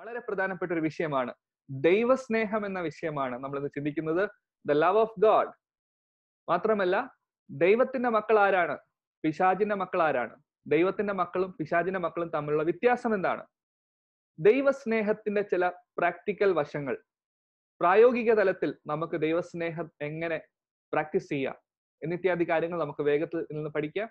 വളരെ പ്രധാനപ്പെട്ട ഒരു വിഷയമാണ്. ദൈവസ്നേഹം എന്ന വിഷയമാണ് നമ്മൾ ഇന്ന് ചിന്തിക്കുന്നത്. The love of God. മാത്രമല്ല, ദൈവത്തിന്റെ മക്കൾ ആരാണ്, പിശാചിന്റെ മക്കൾ ആരാണ്, ദൈവത്തിന്റെ മക്കളും പിശാചിന്റെ മക്കളും തമ്മിലുള്ള വ്യത്യാസം എന്താണ്, ദൈവസ്നേഹത്തിന്റെ ചില പ്രാക്ടിക്കൽ വശങ്ങൾ, പ്രായോഗിക തലത്തിൽ നമുക്ക് ദൈവസ്നേഹം എങ്ങനെ പ്രാക്ടീസ് ചെയ്യാം എന്നിത്യാദി കാര്യങ്ങൾ നമുക്ക് വേഗത്തിൽ നിന്ന് പഠിക്കാം.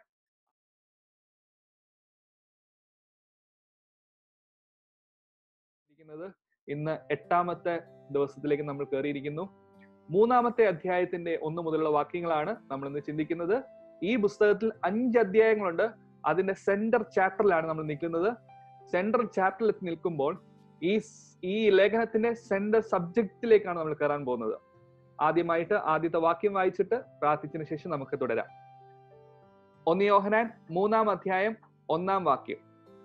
ഇന്ന് 8ാമത്തെ ദിവസത്തിലേക്ക് നമ്മൾ കയറിയിരിക്കുന്നു. 3ാമത്തെ അധ്യായത്തിന്റെ 1 മുതലുള്ള വാക്യങ്ങളാണ് നമ്മൾ ഇന്ന് ചിന്തിക്കുന്നത്. ഈ പുസ്തകത്തിൽ 5 അധ്യായങ്ങളുണ്ട്. അതിന്റെ സെന്റർ ചാപ്റ്ററിലാണ് നമ്മൾ നിൽക്കുന്നത്. സെൻട്രൽ ചാപ്റ്ററിൽ നിൽക്കുമ്പോൾ ഈ ലേഖനത്തിന്റെ സെന്റർ സബ്ജക്റ്റിലേക്കാണ് നമ്മൾ കയറാൻ പോകുന്നത്. ആദ്യമായിട്ട് ആദ്യത്തെ വാക്യം വായിച്ചിട്ട് പ്രാർത്ഥിച്ചതിന് ശേഷം നമുക്ക് തുടരാം. 1 യോഹന്നാൻ 3-ാം അധ്യായം 1-ാം വാക്യം.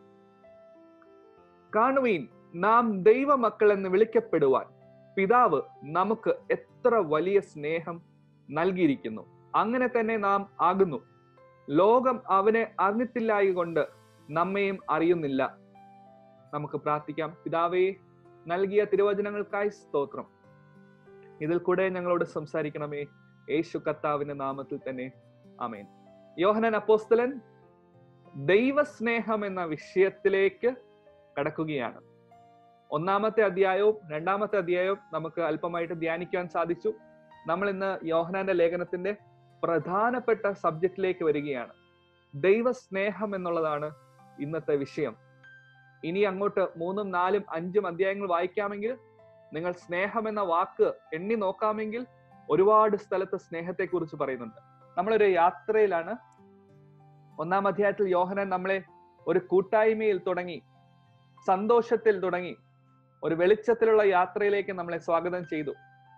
കാണുവീൻ, നാം ദൈവമക്കൾ എന്ന് വിളിക്കപ്പെടുവാൻ പിതാവ് നമുക്ക് എത്ര വലിയ സ്നേഹം നൽകിയിരിക്കുന്നു. അങ്ങനെ തന്നെ നാം ആകുന്നു. ലോകം അവനെ അറിഞ്ഞിട്ടില്ലായകൊണ്ട് നമ്മയും അറിയുന്നില്ല. നമുക്ക് പ്രാർത്ഥിക്കാം. പിതാവേ, നൽകിയ തിരുവചനങ്ങൾക്കായി സ്തോത്രം. ഇതിൽ കൂടെ ഞങ്ങളോട് സംസാരിക്കണമേ, യേശു കർത്താവിന്റെ നാമത്തിൽ തന്നെ, ആമേൻ. യോഹന്നാൻ അപ്പോസ്തലൻ ദൈവസ്നേഹം എന്ന വിഷയത്തിലേക്ക് കടക്കുകയാണ്. 1-ാമത്തെ അധ്യായവും 2-ാമത്തെ അധ്യായവും നമുക്ക് അല്പമായിട്ട് ധ്യാനിക്കാൻ സാധിച്ചു. നമ്മൾ ഇന്ന് യോഹന്നാന്റെ ലേഖനത്തിന്റെ പ്രധാനപ്പെട്ട സബ്ജക്റ്റിലേക്ക് വരികയാണ്. ദൈവസ്നേഹം എന്നുള്ളതാണ് ഇന്നത്തെ വിഷയം. ഇനി അങ്ങോട്ട് 3, 4, 5 അധ്യായങ്ങൾ വായിക്കാമെങ്കിൽ, നിങ്ങൾ സ്നേഹം എന്ന വാക്ക് എണ്ണി നോക്കാമെങ്കിൽ ഒരുപാട് സ്ഥലത്ത് സ്നേഹത്തെ കുറിച്ച് പറയുന്നുണ്ട്. നമ്മളൊരു യാത്രയിലാണ്. 1-ാം അധ്യായത്തിൽ യോഹന്നാൻ നമ്മളെ ഒരു കൂട്ടായ്മയിൽ തുടങ്ങി, സന്തോഷത്തിൽ തുടങ്ങി, ഒരു വെളിച്ചത്തിലുള്ള യാത്രയിലേക്ക് നമ്മളെ സ്വാഗതം ചെയ്തു.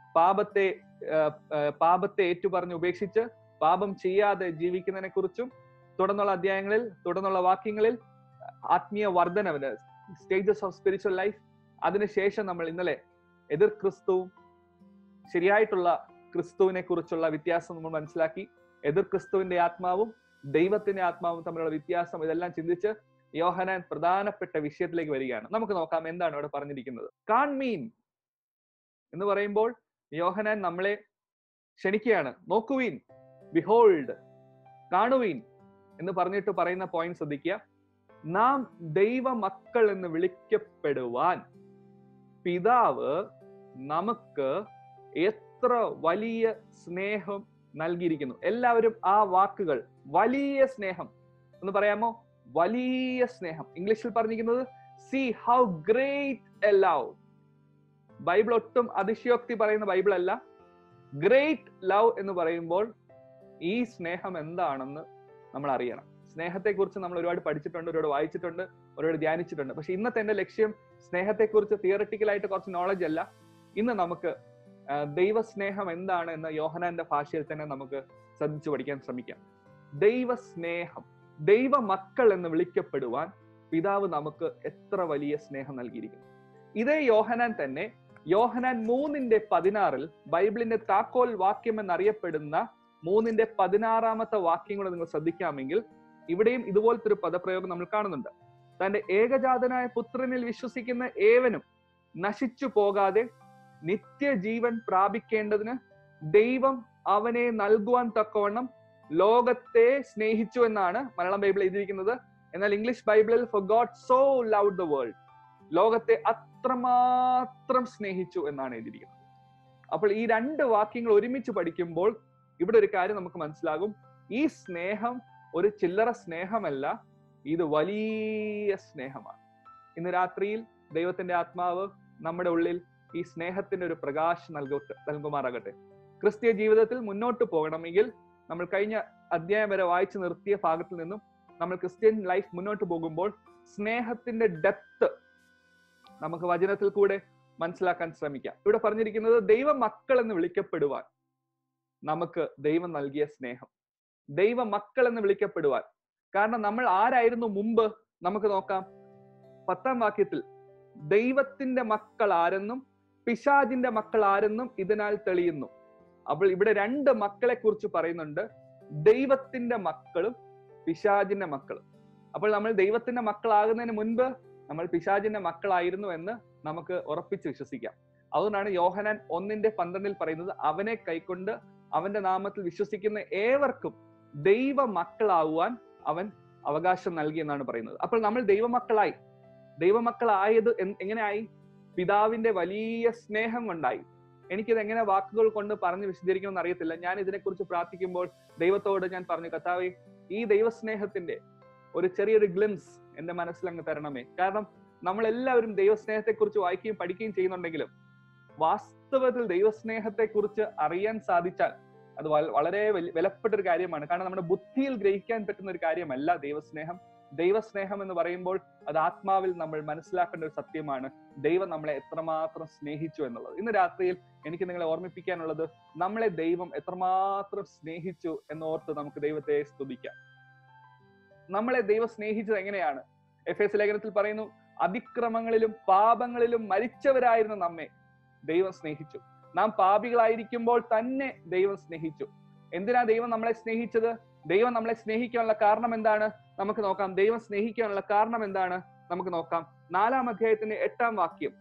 പാപത്തെ ഏറ്റുപറഞ്ഞ് ഉപേക്ഷിച്ച് പാപം ചെയ്യാതെ ജീവിക്കുന്നതിനെ കുറിച്ചും തുടർന്നുള്ള അധ്യായങ്ങളിൽ, തുടർന്നുള്ള വാക്യങ്ങളിൽ ആത്മീയ വർധനവിന്, സ്റ്റേജസ് ഓഫ് സ്പിരിച്വൽ ലൈഫ്, അതിനുശേഷം നമ്മൾ ഇന്നലെ എതിർ ക്രിസ്തുവും ശരിയായിട്ടുള്ള ക്രിസ്തുവിനെ കുറിച്ചുള്ള വ്യത്യാസം നമ്മൾ മനസ്സിലാക്കി. എതിർ ക്രിസ്തുവിന്റെ ആത്മാവും ദൈവത്തിന്റെ ആത്മാവും തമ്മിലുള്ള വ്യത്യാസം, ഇതെല്ലാം ചിന്തിച്ച് യോഹന്നാൻ പ്രധാനപ്പെട്ട വിഷയത്തിലേക്ക് വരികയാണ്. നമുക്ക് നോക്കാം എന്താണ് ഇവിടെ പറഞ്ഞിരിക്കുന്നത്. കാൺമീൻ എന്ന് പറയുമ്പോൾ യോഹന്നാൻ നമ്മളെ ക്ഷണിക്കുകയാണ്. നോക്കുവീൻ, ബിഹോൾഡ്, കാണുവീൻ എന്ന് പറഞ്ഞിട്ട് പറയുന്ന പോയിന്റ് ശ്രദ്ധിക്കുക. നാം ദൈവമക്കൾ എന്ന് വിളിക്കപ്പെടുവാൻ പിതാവ് നമുക്ക് എത്ര വലിയ സ്നേഹം നൽകിയിരിക്കുന്നു. എല്ലാവരും ആ വാക്കുകൾ, വലിയ സ്നേഹം എന്ന് പറയാമോ? വലിയ സ്നേഹം. ഇംഗ്ലീഷിൽ പറഞ്ഞിരിക്കുന്നത് see how great a love. Bible ഒട്ടും അതിശയോക്തി പറയുന്ന ബൈബിൾ അല്ല. ഗ്രേറ്റ് ലവ് എന്ന് പറയുമ്പോൾ ഈ സ്നേഹം എന്താണെന്ന് നമ്മൾ അറിയണം. സ്നേഹത്തെ കുറിച്ച് നമ്മൾ ഒരുപാട് പഠിച്ചിട്ടുണ്ട്, ഒരുപാട് വായിച്ചിട്ടുണ്ട്, ഒരുപാട് ധ്യാനിച്ചിട്ടുണ്ട്. പക്ഷെ ഇന്നത്തെ എന്റെ ലക്ഷ്യം സ്നേഹത്തെ കുറിച്ച് തിയററ്റിക്കലായിട്ട് കുറച്ച് നോളജ് അല്ല. ഇന്ന് നമുക്ക് ദൈവസ്നേഹം എന്താണ് എന്ന് യോഹന്നാന്റെ ഭാഷയിൽ തന്നെ നമുക്ക് ശ്രദ്ധിച്ചു പഠിക്കാൻ ശ്രമിക്കാം. ദൈവസ്നേഹം, ദൈവമക്കൾ എന്ന് വിളിക്കപ്പെടുവാൻ പിതാവ് നമുക്ക് എത്ര വലിയ സ്നേഹം നൽകിയിരിക്കുന്നു. ഇതേ യോഹന്നാൻ തന്നെ യോഹന്നാൻ 3:16 ബൈബിളിന്റെ താക്കോൽ വാക്യം എന്നറിയപ്പെടുന്ന 3:16 വാക്യങ്ങൾ നിങ്ങൾ ശ്രദ്ധിക്കാമെങ്കിൽ ഇവിടെയും ഇതുപോലത്തെ ഒരു പദപ്രയോഗം നമ്മൾ കാണുന്നുണ്ട്. തന്റെ ഏകജാതനായ പുത്രനിൽ വിശ്വസിക്കുന്ന ഏവനും നശിച്ചു പോകാതെ നിത്യജീവൻ പ്രാപിക്കേണ്ടതിന് ദൈവം അവനെ നൽകുവാൻ തക്കവണ്ണം ലോകത്തെ സ്നേഹിച്ചു എന്നാണ് മലയാളം ബൈബിൾ എഴുതിയിരിക്കുന്നത്. എന്നാൽ ഇംഗ്ലീഷ് ബൈബിളിൽ for God so loved the world, ലോകത്തെ അത്രമാത്രം സ്നേഹിച്ചു എന്നാണ് എഴുതിയിരിക്കുന്നത്. അപ്പോൾ ഈ 2 വാക്യങ്ങൾ ഒരുമിച്ച് പഠിക്കുമ്പോൾ ഇവിടെ ഒരു കാര്യം നമുക്ക് മനസ്സിലാകും. ഈ സ്നേഹം ഒരു ചില്ലറ സ്നേഹമല്ല, ഇത് വലിയ സ്നേഹമാണ്. ഇന്ന് രാത്രിയിൽ ദൈവത്തിന്റെ ആത്മാവ് നമ്മുടെ ഉള്ളിൽ ഈ സ്നേഹത്തിന്റെ ഒരു പ്രകാശം നൽകുമാറാകട്ടെ. ക്രിസ്തീയ ജീവിതത്തിൽ മുന്നോട്ട് പോകണമെങ്കിൽ നമ്മൾ കഴിഞ്ഞ അധ്യായം വരെ വായിച്ചു നിർത്തിയ ഭാഗത്തിൽ നിന്നും നമ്മൾ ക്രിസ്ത്യൻ ലൈഫ് മുന്നോട്ട് പോകുമ്പോൾ സ്നേഹത്തിന്റെ ഡെപ്ത് നമുക്ക് വചനത്തിൽ കൂടെ മനസ്സിലാക്കാൻ ശ്രമിക്കാം. ഇവിടെ പറഞ്ഞിരിക്കുന്നത് ദൈവമക്കൾ എന്ന് വിളിക്കപ്പെടുവാൻ നമുക്ക് ദൈവം നൽകിയ സ്നേഹം. ദൈവമക്കൾ എന്ന് വിളിക്കപ്പെടുവാൻ. കാരണം നമ്മൾ ആരായിരുന്നു മുമ്പ്? നമുക്ക് നോക്കാം. 10-ാം വാക്യത്തിൽ ദൈവത്തിന്റെ മക്കൾ ആരെന്നും പിശാചിന്റെ മക്കൾ ആരെന്നും ഇതിനാൽ തെളിയുന്നു. അപ്പോൾ ഇവിടെ 2 മക്കളെ കുറിച്ച് പറയുന്നുണ്ട്, ദൈവത്തിന്റെ മക്കളും പിശാചിന്റെ മക്കളും. അപ്പോൾ നമ്മൾ ദൈവത്തിന്റെ മക്കളാകുന്നതിന് മുൻപ് നമ്മൾ പിശാചിന്റെ മക്കളായിരുന്നു എന്ന് നമുക്ക് ഉറപ്പിച്ച് വിശ്വസിക്കാം. അതുകൊണ്ടാണ് യോഹന്നാൻ 1:12 പറയുന്നത്, അവനെ കൈക്കൊണ്ട് അവന്റെ നാമത്തിൽ വിശ്വസിക്കുന്ന ഏവർക്കും ദൈവ മക്കളാവുവാൻ അവൻ അവകാശം നൽകി എന്നാണ് പറയുന്നത്. അപ്പോൾ നമ്മൾ ദൈവമക്കളായത് എങ്ങനെയായി? പിതാവിന്റെ വലിയ സ്നേഹം കൊണ്ടായി. എനിക്കിത് എങ്ങനെ വാക്കുകൾ കൊണ്ട് പറഞ്ഞ് വിശദീകരിക്കണമെന്ന് അറിയത്തില്ല. ഞാൻ ഇതിനെക്കുറിച്ച് പ്രാർത്ഥിക്കുമ്പോൾ ദൈവത്തോട് ഞാൻ പറഞ്ഞു, കർത്താവേ, ഈ ദൈവസ്നേഹത്തിന്റെ ഒരു ചെറിയൊരു ഗ്ലിംസ് എന്റെ മനസ്സിൽ അങ്ങ് തരണമേ. കാരണം നമ്മളെല്ലാവരും ദൈവസ്നേഹത്തെ കുറിച്ച് വായിക്കുകയും പഠിക്കുകയും ചെയ്യുന്നുണ്ടെങ്കിലും വാസ്തവത്തിൽ ദൈവസ്നേഹത്തെ കുറിച്ച് അറിയാൻ സാധിച്ചാൽ അത് വളരെ വിലപ്പെട്ട ഒരു കാര്യമാണ്. കാരണം നമ്മുടെ ബുദ്ധിയിൽ ഗ്രഹിക്കാൻ പറ്റുന്ന ഒരു കാര്യമല്ല ദൈവസ്നേഹം. ദൈവസ്നേഹം എന്ന് പറയുമ്പോൾ അത് ആത്മാവിൽ നമ്മൾ മനസ്സിലാക്കേണ്ട ഒരു സത്യമാണ്. ദൈവം നമ്മളെ എത്രമാത്രം സ്നേഹിച്ചു എന്നുള്ളത്. ഇന്ന് രാത്രിയിൽ എനിക്ക് നിങ്ങളെ ഓർമ്മിപ്പിക്കാനുള്ളത്, നമ്മളെ ദൈവം എത്രമാത്രം സ്നേഹിച്ചു എന്നോർത്ത് നമുക്ക് ദൈവത്തെ സ്തുതിക്കാം. നമ്മളെ ദൈവം സ്നേഹിച്ചത് എങ്ങനെയാണ്? എഫേസ്യ ലേഖനത്തിൽ പറയുന്നു, അതിക്രമങ്ങളിലും പാപങ്ങളിലും മരിച്ചവരായിരുന്ന നമ്മെ ദൈവം സ്നേഹിച്ചു. നാം പാപികളായിരിക്കുമ്പോൾ തന്നെ ദൈവം സ്നേഹിച്ചു. എന്തിനാ ദൈവം നമ്മളെ സ്നേഹിച്ചത്? ദൈവം നമ്മളെ സ്നേഹിക്കാനുള്ള കാരണം എന്താണ്? നമുക്ക് നോക്കാം. ദൈവം സ്നേഹിക്കാനുള്ള കാരണം എന്താണ്? നമുക്ക് നോക്കാം. 4-ാം അധ്യായത്തിന്റെ 8-ാം വാക്യം,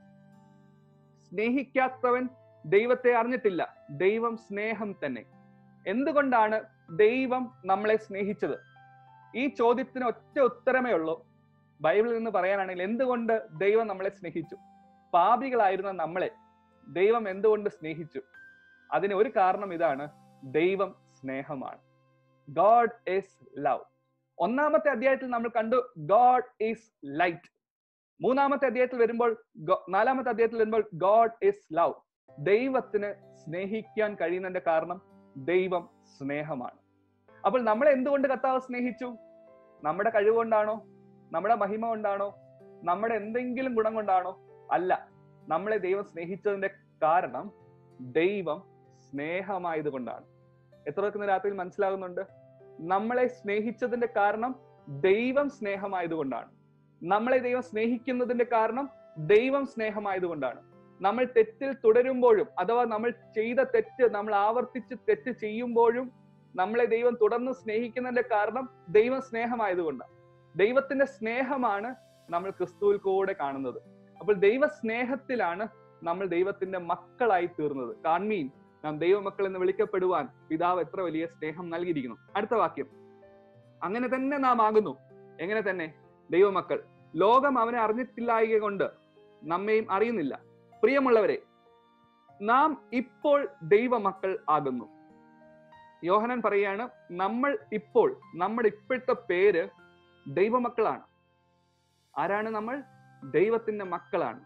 സ്നേഹിക്കാത്തവൻ ദൈവത്തെ അറിഞ്ഞിട്ടില്ല, ദൈവം സ്നേഹം തന്നെ. എന്തുകൊണ്ടാണ് ദൈവം നമ്മളെ സ്നേഹിച്ചത്? ഈ ചോദ്യത്തിന് ഒറ്റ ഉത്തരമേ ഉള്ളൂ. ബൈബിളിൽ നിന്ന് പറയാനാണെങ്കിൽ എന്തുകൊണ്ട് ദൈവം നമ്മളെ സ്നേഹിച്ചു? പാപികളായിരുന്ന നമ്മളെ ദൈവം എന്തുകൊണ്ട് സ്നേഹിച്ചു? അതിന് ഒരു കാരണം ഇതാണ്, ദൈവം സ്നേഹമാണ്. God is love. 1-ാമത്തെ അധ്യായത്തിൽ നമ്മൾ കണ്ടു ഗോഡ് ഈസ് ലൈറ്റ്. 3-ാമത്തെ അധ്യായത്തിൽ വരുമ്പോൾ 4-ാമത്തെ അധ്യായത്തിൽ വരുമ്പോൾ ഗോഡ് ഈസ് ലവ്. ദൈവത്തിന് സ്നേഹിക്കാൻ കഴിയുന്നതിന്റെ കാരണം ദൈവം സ്നേഹമാണ്. അപ്പോൾ നമ്മളെ എന്തുകൊണ്ട് കർത്താവ് സ്നേഹിച്ചു? നമ്മുടെ കഴിവ് കൊണ്ടാണോ? നമ്മുടെ മഹിമ കൊണ്ടാണോ? നമ്മുടെ എന്തെങ്കിലും ഗുണം കൊണ്ടാണോ? അല്ല. നമ്മളെ ദൈവം സ്നേഹിച്ചതിന്റെ കാരണം ദൈവം സ്നേഹമായത് കൊണ്ടാണ്. എത്ര പേർക്ക് രാത്രിയിൽ മനസ്സിലാകുന്നുണ്ട്? നമ്മളെ സ്നേഹിച്ചതിന്റെ കാരണം ദൈവം സ്നേഹമായതുകൊണ്ടാണ്. നമ്മളെ ദൈവം സ്നേഹിക്കുന്നതിന്റെ കാരണം ദൈവം സ്നേഹമായതുകൊണ്ടാണ്. നമ്മൾ തെറ്റിൽ തുടരുമ്പോഴും, അഥവാ നമ്മൾ ചെയ്ത തെറ്റ് നമ്മൾ ആവർത്തിച്ച് തെറ്റ് ചെയ്യുമ്പോഴും നമ്മളെ ദൈവം തുടർന്ന് സ്നേഹിക്കുന്നതിന്റെ കാരണം ദൈവം സ്നേഹമായതുകൊണ്ടാണ്. ദൈവത്തിന്റെ സ്നേഹമാണ് നമ്മൾ ക്രിസ്തുവിൽ കൂടെ കാണുന്നത്. അപ്പോൾ ദൈവ സ്നേഹത്തിലാണ് നമ്മൾ ദൈവത്തിന്റെ മക്കളായി തീർന്നത്. കാൺമീൻ, നാം ദൈവമക്കൾ എന്ന് വിളിക്കപ്പെടുവാൻ പിതാവ് എത്ര വലിയ സ്നേഹം നൽകിയിരിക്കുന്നു. അടുത്ത വാക്യം, അങ്ങനെ തന്നെ നാം ആകുന്നു. എങ്ങനെ തന്നെ? ദൈവമക്കൾ. ലോകം അവനെ അറിഞ്ഞിട്ടില്ലായക കൊണ്ട് നമ്മയും അറിയുന്നില്ല. പ്രിയമുള്ളവരെ, നാം ഇപ്പോൾ ദൈവമക്കൾ ആകുന്നു. യോഹന്നാൻ പറയാണ്, നമ്മുടെ ഇപ്പോഴത്തെ പേര് ദൈവമക്കളാണ്. ആരാണ് നമ്മൾ? ദൈവത്തിന്റെ മക്കളാണ്.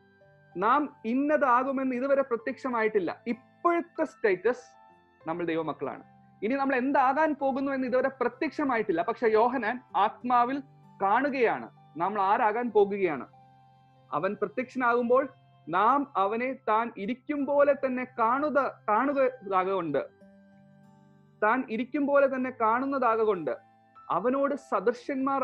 നാം ഇന്നതാകുമെന്ന് ഇതുവരെ പ്രത്യക്ഷമായിട്ടില്ല. ഇപ്പോഴത്തെ സ്റ്റേറ്റസ് നമ്മൾ ദൈവമക്കളാണ്. ഇനി നമ്മൾ എന്താകാൻ പോകുന്നു എന്ന് ഇതുവരെ പ്രത്യക്ഷമായിട്ടില്ല. പക്ഷെ യോഹന്നാൻ ആത്മാവിൽ കാണുകയാണ് നമ്മൾ ആരാകാൻ പോകുകയാണ്. അവൻ പ്രത്യക്ഷനാകുമ്പോൾ നാം അവനെ താൻ ഇരിക്കും പോലെ തന്നെ കാണുന്നതാകൊണ്ട് അവനോട് സദൃശന്മാർ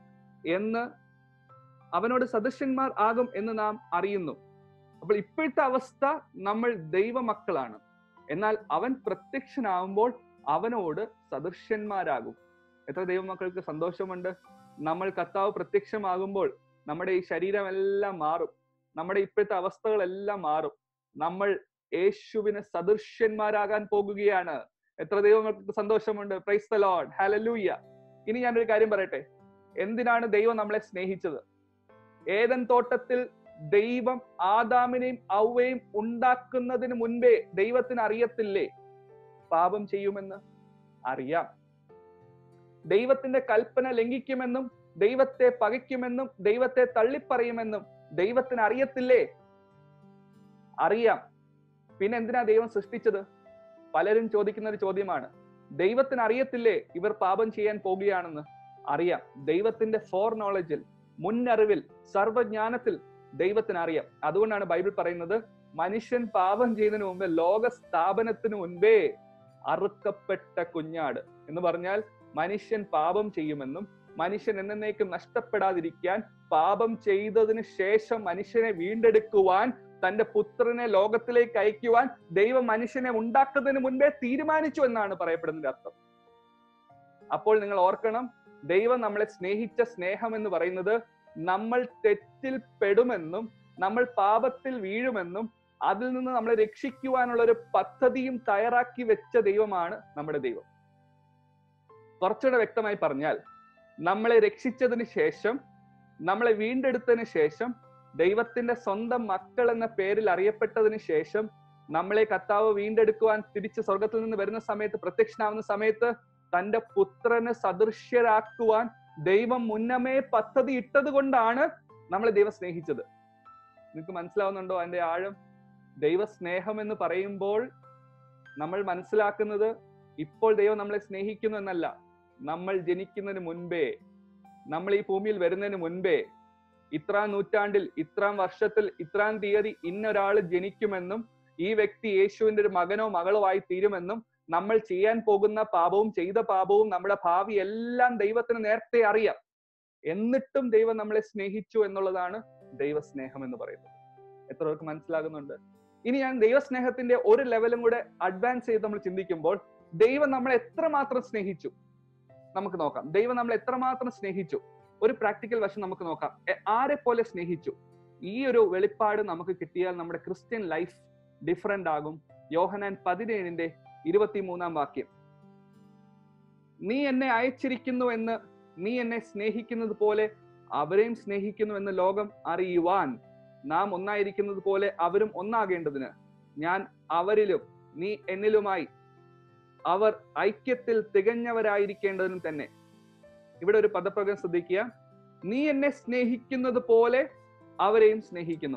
ആകും എന്ന് നാം അറിയുന്നു. അപ്പോൾ ഇപ്പോഴത്തെ അവസ്ഥ നമ്മൾ ദൈവമക്കളാണ്. എന്നാൽ അവൻ പ്രത്യക്ഷനാവുമ്പോൾ അവനോട് സദൃശന്മാരാകും. എത്ര ദൈവമക്കൾക്ക് സന്തോഷമുണ്ട്! നമ്മൾ കർത്താവ് പ്രത്യക്ഷമാകുമ്പോൾ നമ്മുടെ ഈ ശരീരമെല്ലാം മാറും, നമ്മുടെ ഇപ്പോഴത്തെ അവസ്ഥകളെല്ലാം മാറും. നമ്മൾ യേശുവിന് സദൃശ്യന്മാരാകാൻ പോകുകയാണ്. എത്ര ദൈവമക്കൾക്ക് സന്തോഷമുണ്ട്! Praise the Lord, hallelujah. ഇനി ഞാനൊരു കാര്യം പറയട്ടെ. എന്തിനാണ് ദൈവം നമ്മളെ സ്നേഹിച്ചത്? ഏദൻ തോട്ടത്തിൽ ദൈവം ആദാമിനെയും ഔവയും ഉണ്ടാക്കുന്നതിന് മുൻപേ ദൈവത്തിന് അറിയത്തില്ലേ പാപം ചെയ്യുമെന്ന്? അറിയാം. ദൈവത്തിന്റെ കൽപ്പന ലംഘിക്കുമെന്നും ദൈവത്തെ പകയ്ക്കുമെന്നും ദൈവത്തെ തള്ളിപ്പറയുമെന്നും ദൈവത്തിന് അറിയത്തില്ലേ? അറിയാം. പിന്നെ എന്തിനാ ദൈവം സൃഷ്ടിച്ചത്? പലരും ചോദിക്കുന്ന ഒരു ചോദ്യമാണ്. ദൈവത്തിന് അറിയത്തില്ലേ ഇവർ പാപം ചെയ്യാൻ പോകുകയാണെന്ന്? അറിയാം. ദൈവത്തിന്റെ ഫോർ നോളജിൽ, മുന്നറിവിൽ, സർവജ്ഞാനത്തിൽ ദൈവത്തിന് അറിയാം. അതുകൊണ്ടാണ് ബൈബിൾ പറയുന്നത്, മനുഷ്യൻ പാപം ചെയ്യുന്നതിന് മുമ്പേ, ലോക സ്ഥാപനത്തിന് മുൻപേ അറുക്കപ്പെട്ട കുഞ്ഞാട് എന്ന് പറഞ്ഞാൽ മനുഷ്യൻ പാപം ചെയ്യുമെന്നും മനുഷ്യൻ എന്നേക്കും നഷ്ടപ്പെടാതിരിക്കാൻ പാപം ചെയ്തതിന് ശേഷം മനുഷ്യനെ വീണ്ടെടുക്കുവാൻ തന്റെ പുത്രനെ ലോകത്തിലേക്ക് അയക്കുവാൻ ദൈവം മനുഷ്യനെ ഉണ്ടാക്കുന്നതിന് മുൻപേ തീരുമാനിച്ചു എന്നാണ് പറയപ്പെടുന്നതിന്റെ അർത്ഥം. അപ്പോൾ നിങ്ങൾ ഓർക്കണം, ദൈവം നമ്മളെ സ്നേഹിച്ച സ്നേഹം എന്ന് പറയുന്നത് നമ്മൾ തെറ്റിൽ പെടുമെന്നും നമ്മൾ പാപത്തിൽ വീഴുമെന്നും അതിൽ നിന്ന് നമ്മളെ രക്ഷിക്കുവാനുള്ള ഒരു പദ്ധതിയും തയ്യാറാക്കി വെച്ച ദൈവമാണ് നമ്മുടെ ദൈവം. കുറച്ചുകൂടെ വ്യക്തമായി പറഞ്ഞാൽ, നമ്മളെ രക്ഷിച്ചതിന് ശേഷം, നമ്മളെ വീണ്ടെടുത്തതിന് ശേഷം, ദൈവത്തിന്റെ സ്വന്തം മക്കൾ എന്ന പേരിൽ അറിയപ്പെട്ടതിന് ശേഷം, നമ്മളെ കർത്താവ് വീണ്ടെടുക്കുവാൻ തിരിച്ച് സ്വർഗത്തിൽ നിന്ന് വരുന്ന സമയത്ത്, പ്രത്യക്ഷനാവുന്ന സമയത്ത്, തന്റെ പുത്രന് സദൃശ്യരാക്കുവാൻ ദൈവം മുന്നമേ പദ്ധതി ഇട്ടത് കൊണ്ടാണ് നമ്മളെ ദൈവം സ്നേഹിച്ചത്. നിങ്ങൾക്ക് മനസ്സിലാവുന്നുണ്ടോ അതിന്റെ ആഴം? ദൈവസ്നേഹം എന്ന് പറയുമ്പോൾ നമ്മൾ മനസ്സിലാക്കുന്നത് ഇപ്പോൾ ദൈവം നമ്മളെ സ്നേഹിക്കുന്നു എന്നല്ല. നമ്മൾ ജനിക്കുന്നതിന് മുൻപേ, നമ്മൾ ഈ ഭൂമിയിൽ വരുന്നതിന് മുൻപേ, ഇത്രാം നൂറ്റാണ്ടിൽ, ഇത്രാം വർഷത്തിൽ, ഇത്രാം തീയതി ഇന്നൊരാൾ ജനിക്കുമെന്നും ഈ വ്യക്തി യേശുവിന്റെ ഒരു മകനോ മകളോ ആയി തീരുമെന്നും നമ്മൾ ചെയ്യാൻ പോകുന്ന പാപവും ചെയ്ത പാപവും നമ്മുടെ ഭാവി എല്ലാം ദൈവത്തിന് നേരത്തെ അറിയാം. എന്നിട്ടും ദൈവം നമ്മളെ സ്നേഹിച്ചു എന്നുള്ളതാണ് ദൈവസ്നേഹം എന്ന് പറയുന്നത്. എത്ര പേർക്ക് മനസ്സിലാകുന്നുണ്ട്? ഇനി ഞാൻ ദൈവസ്നേഹത്തിന്റെ ഒരു ലെവലും കൂടെ അഡ്വാൻസ് ചെയ്ത് നമ്മൾ ചിന്തിക്കുമ്പോൾ, ദൈവം നമ്മളെ എത്രമാത്രം സ്നേഹിച്ചു നമുക്ക് നോക്കാം. ദൈവം നമ്മളെ എത്രമാത്രം സ്നേഹിച്ചു, ഒരു പ്രാക്ടിക്കൽ വശം നമുക്ക് നോക്കാം. ആരെ പോലെ സ്നേഹിച്ചു? ഈ ഒരു വെളിപ്പാട് നമുക്ക് കിട്ടിയാൽ നമ്മുടെ ക്രിസ്ത്യൻ ലൈഫ് ഡിഫറെന്റ് ആകും. യോഹന്നാൻ 17:23 നീ എന്നെ അയച്ചിരിക്കുന്നു എന്ന്, നീ എന്നെ സ്നേഹിക്കുന്നത് പോലെ അവരെയും സ്നേഹിക്കുന്നു എന്ന് ലോകം അറിയുവാൻ, നാം ഒന്നായിരിക്കുന്നത് പോലെ അവരും ഒന്നാകേണ്ടതിന് ഞാൻ അവരിലും നീ എന്നിലുമായി അവർ ഐക്യത്തിൽ തികഞ്ഞവരായിരിക്കേണ്ടതിനും തന്നെ. ഇവിടെ ഒരു പദപ്രയോഗം ശ്രദ്ധിക്കുക. നീ എന്നെ സ്നേഹിക്കുന്നത് പോലെ അവരെയും സ്നേഹിക്കുന്നു.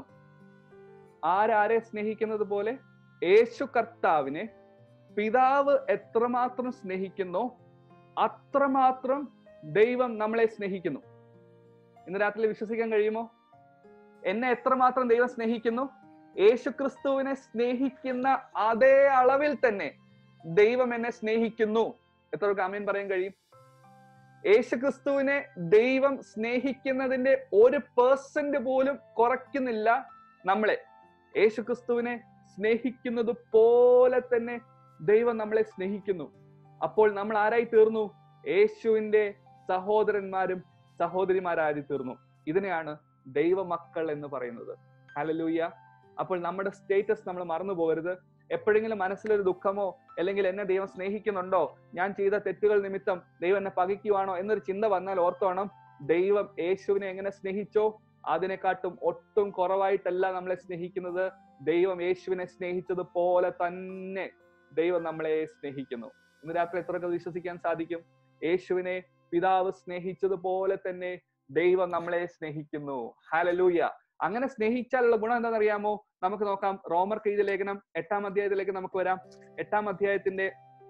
ആരെ സ്നേഹിക്കുന്നത് പോലെ? യേശു കർത്താവിനെ പിതാവ് എത്രമാത്രം സ്നേഹിക്കുന്നോ അത്രമാത്രം ദൈവം നമ്മളെ സ്നേഹിക്കുന്നു. ഇന്ന് രാത്രി വിശ്വസിക്കാൻ കഴിയുമോ? എന്നെ എത്രമാത്രം ദൈവം സ്നേഹിക്കുന്നു, യേശു ക്രിസ്തുവിനെ സ്നേഹിക്കുന്ന അതേ അളവിൽ തന്നെ ദൈവം എന്നെ സ്നേഹിക്കുന്നു. എത്ര ആമേൻ പറയാൻ കഴിയും? യേശു ക്രിസ്തുവിനെ ദൈവം സ്നേഹിക്കുന്നതിന്റെ 1% പോലും കുറയ്ക്കുന്നില്ല നമ്മളെ. യേശു ക്രിസ്തുവിനെ സ്നേഹിക്കുന്നത് പോലെ തന്നെ ദൈവം നമ്മളെ സ്നേഹിക്കുന്നു. അപ്പോൾ നമ്മൾ ആരായി തീർന്നു? യേശുവിന്റെ സഹോദരന്മാരും സഹോദരിമാരായി തീർന്നു. ഇതിനെയാണ് ദൈവമക്കൾ എന്ന് പറയുന്നത്. ഹല്ലേലൂയ. അപ്പോൾ നമ്മുടെ സ്റ്റേറ്റസ് നമ്മൾ മറന്നു പോകരുത്. എപ്പോഴെങ്കിലും മനസ്സിലൊരു ദുഃഖമോ അല്ലെങ്കിൽ എന്നെ ദൈവം സ്നേഹിക്കുന്നുണ്ടോ, ഞാൻ ചെയ്ത തെറ്റുകൾ നിമിത്തം ദൈവം എന്നെ പകയ്ക്കുവാണോ എന്നൊരു ചിന്ത വന്നാൽ ഓർത്തോണം, ദൈവം യേശുവിനെ എങ്ങനെ സ്നേഹിച്ചോ അതിനെക്കാട്ടും ഒട്ടും കുറവായിട്ടല്ല നമ്മളെ സ്നേഹിക്കുന്നത്. ദൈവം യേശുവിനെ സ്നേഹിച്ചത് പോലെ തന്നെ ദൈവം നമ്മളെ സ്നേഹിക്കുന്നു. ഇന്ന് രാത്രി എത്രയൊക്കെ വിശ്വസിക്കാൻ സാധിക്കും? യേശുവിനെ പിതാവ് സ്നേഹിച്ചതുപോലെ തന്നെ ദൈവം നമ്മളെ സ്നേഹിക്കുന്നു. ഹല്ലേലൂയ. അങ്ങനെ സ്നേഹിച്ചാലുള്ള ഗുണം എന്താണെന്നറിയാമോ? നമുക്ക് നോക്കാം. റോമർക്ക് എഴുതിയ ലേഖനം 8-ാം അധ്യായത്തിലേക്ക് നമുക്ക് വരാം. 8-ാം അധ്യായത്തിന്റെ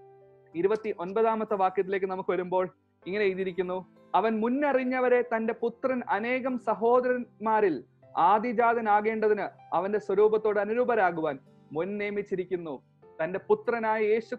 29-ാമത്തെ നമുക്ക് വരുമ്പോൾ ഇങ്ങനെ എഴുതിയിരിക്കുന്നു: അവൻ മുന്നറിഞ്ഞവരെ തന്റെ പുത്രൻ അനേകം സഹോദരന്മാരിൽ ആദിജാതനാകേണ്ടതിന് അവന്റെ സ്വരൂപത്തോട് അനുരൂപരാകുവാൻ മുൻ നിയമിച്ചിരിക്കുന്നു. തന്റെ പുത്രനായ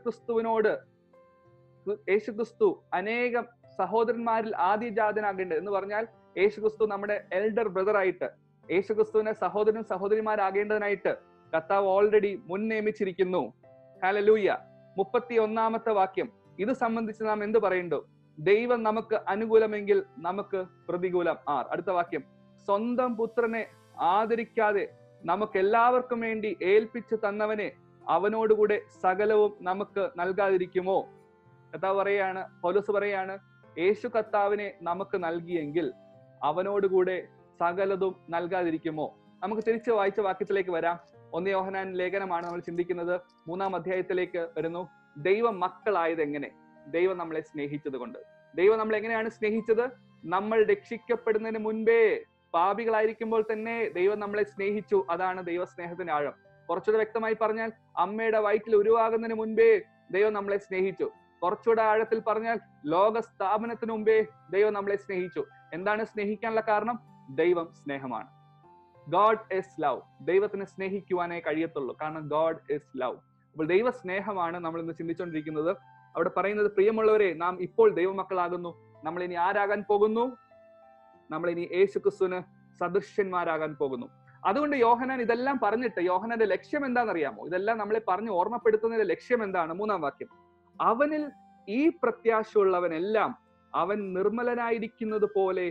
യേശുക്രിസ്തു അനേകം സഹോദരന്മാരിൽ ആദിജാതനാകേണ്ടത് എന്ന് പറഞ്ഞാൽ, യേശുക്രിസ്തു നമ്മുടെ എൽഡർ ബ്രദർ ആയിട്ട്, യേശുക്രിസ്തുവിനെ സഹോദരൻ സഹോദരിമാരാകേണ്ടതിനായിട്ട് കർത്താവ് ഓൾറെഡി മുൻ നിയമിച്ചിരിക്കുന്നു. ഹല്ലേലൂയ. 31-ാമത്തെ വാക്യം ഇത് സംബന്ധിച്ച് നാം എന്ത് പറയുന്നു? ദൈവം നമുക്ക് അനുകൂലമെങ്കിൽ നമുക്ക് പ്രതികൂലം ആർ. അടുത്ത വാക്യം: സ്വന്തം പുത്രനെ ആദരിക്കാതെ നമുക്ക് എല്ലാവർക്കും വേണ്ടി ഏൽപ്പിച്ചു തന്നവനെ അവനോടുകൂടെ സകലവും നമുക്ക് നൽകാതിരിക്കുമോ? കർത്താവ് പറയാണ്, പൗലോസ് പറയാണ്, യേശു കർത്താവിനെ നമുക്ക് നൽകിയെങ്കിൽ അവനോടുകൂടെ സകലതും നൽകാതിരിക്കുമോ? നമുക്ക് തിരിച്ച് വായിച്ച വാക്യത്തിലേക്ക് വരാം. 1 യോഹന്നാൻ ലേഖനമാണ് നമ്മൾ ചിന്തിക്കുന്നത്. 3-ാം അധ്യായത്തിലേക്ക് വരുന്നു. ദൈവം മക്കളായത് എങ്ങനെ? ദൈവം നമ്മളെ സ്നേഹിച്ചത് കൊണ്ട്. ദൈവം നമ്മളെ എങ്ങനെയാണ് സ്നേഹിച്ചത്? നമ്മൾ രക്ഷിക്കപ്പെടുന്നതിന് മുൻപേ, പാപികളായിരിക്കുമ്പോൾ തന്നെ ദൈവം നമ്മളെ സ്നേഹിച്ചു. അതാണ് ദൈവസ്നേഹത്തിന്റെ ആഴം. കുറച്ചുകൂടെ വ്യക്തമായി പറഞ്ഞാൽ, അമ്മയുടെ വയറ്റിൽ ഉരുവാകുന്നതിന് മുൻപേ ദൈവം നമ്മളെ സ്നേഹിച്ചു. കുറച്ചുകൂടെ ആഴത്തിൽ പറഞ്ഞാൽ, ലോക സ്ഥാപനത്തിന് മുമ്പേ ദൈവം നമ്മളെ സ്നേഹിച്ചു. എന്താണ് സ്നേഹിക്കാനുള്ള കാരണം? ദൈവം സ്നേഹമാണ്. God is love. ദൈവത്തിനെ സ്നേഹിക്കുവാനേ കഴിയത്തുള്ളൂ, കാരണം ഗോഡ് ഈസ് ലവ്. അപ്പോൾ ദൈവ സ്നേഹമാണ് നമ്മൾ ഇന്ന് ചിന്തിച്ചുകൊണ്ടിരിക്കുന്നത്. അവിടെ പറയുന്നത്, പ്രിയമുള്ളവരെ, നാം ഇപ്പോൾ ദൈവമക്കളാകുന്നു. നമ്മൾ ഇനി ആരാകാൻ പോകുന്നു? നമ്മൾ ഇനി യേശുക്രിസ്തുവിന് സദൃശ്യന്മാരാകാൻ പോകുന്നു. അതുകൊണ്ട് യോഹന്നാൻ ഇതെല്ലാം പറഞ്ഞിട്ട്, യോഹന്നാന്റെ ലക്ഷ്യം എന്താണെന്നറിയാമോ? ഇതെല്ലാം നമ്മളെ പറഞ്ഞ് ഓർമ്മപ്പെടുത്തുന്നതിന്റെ ലക്ഷ്യം എന്താണ്? 3-ാം വാക്യം: അവനിൽ ഈ പ്രത്യാശയുള്ളവനെല്ലാം അവൻ നിർമ്മലനായിരിക്കുന്നത് പോലെ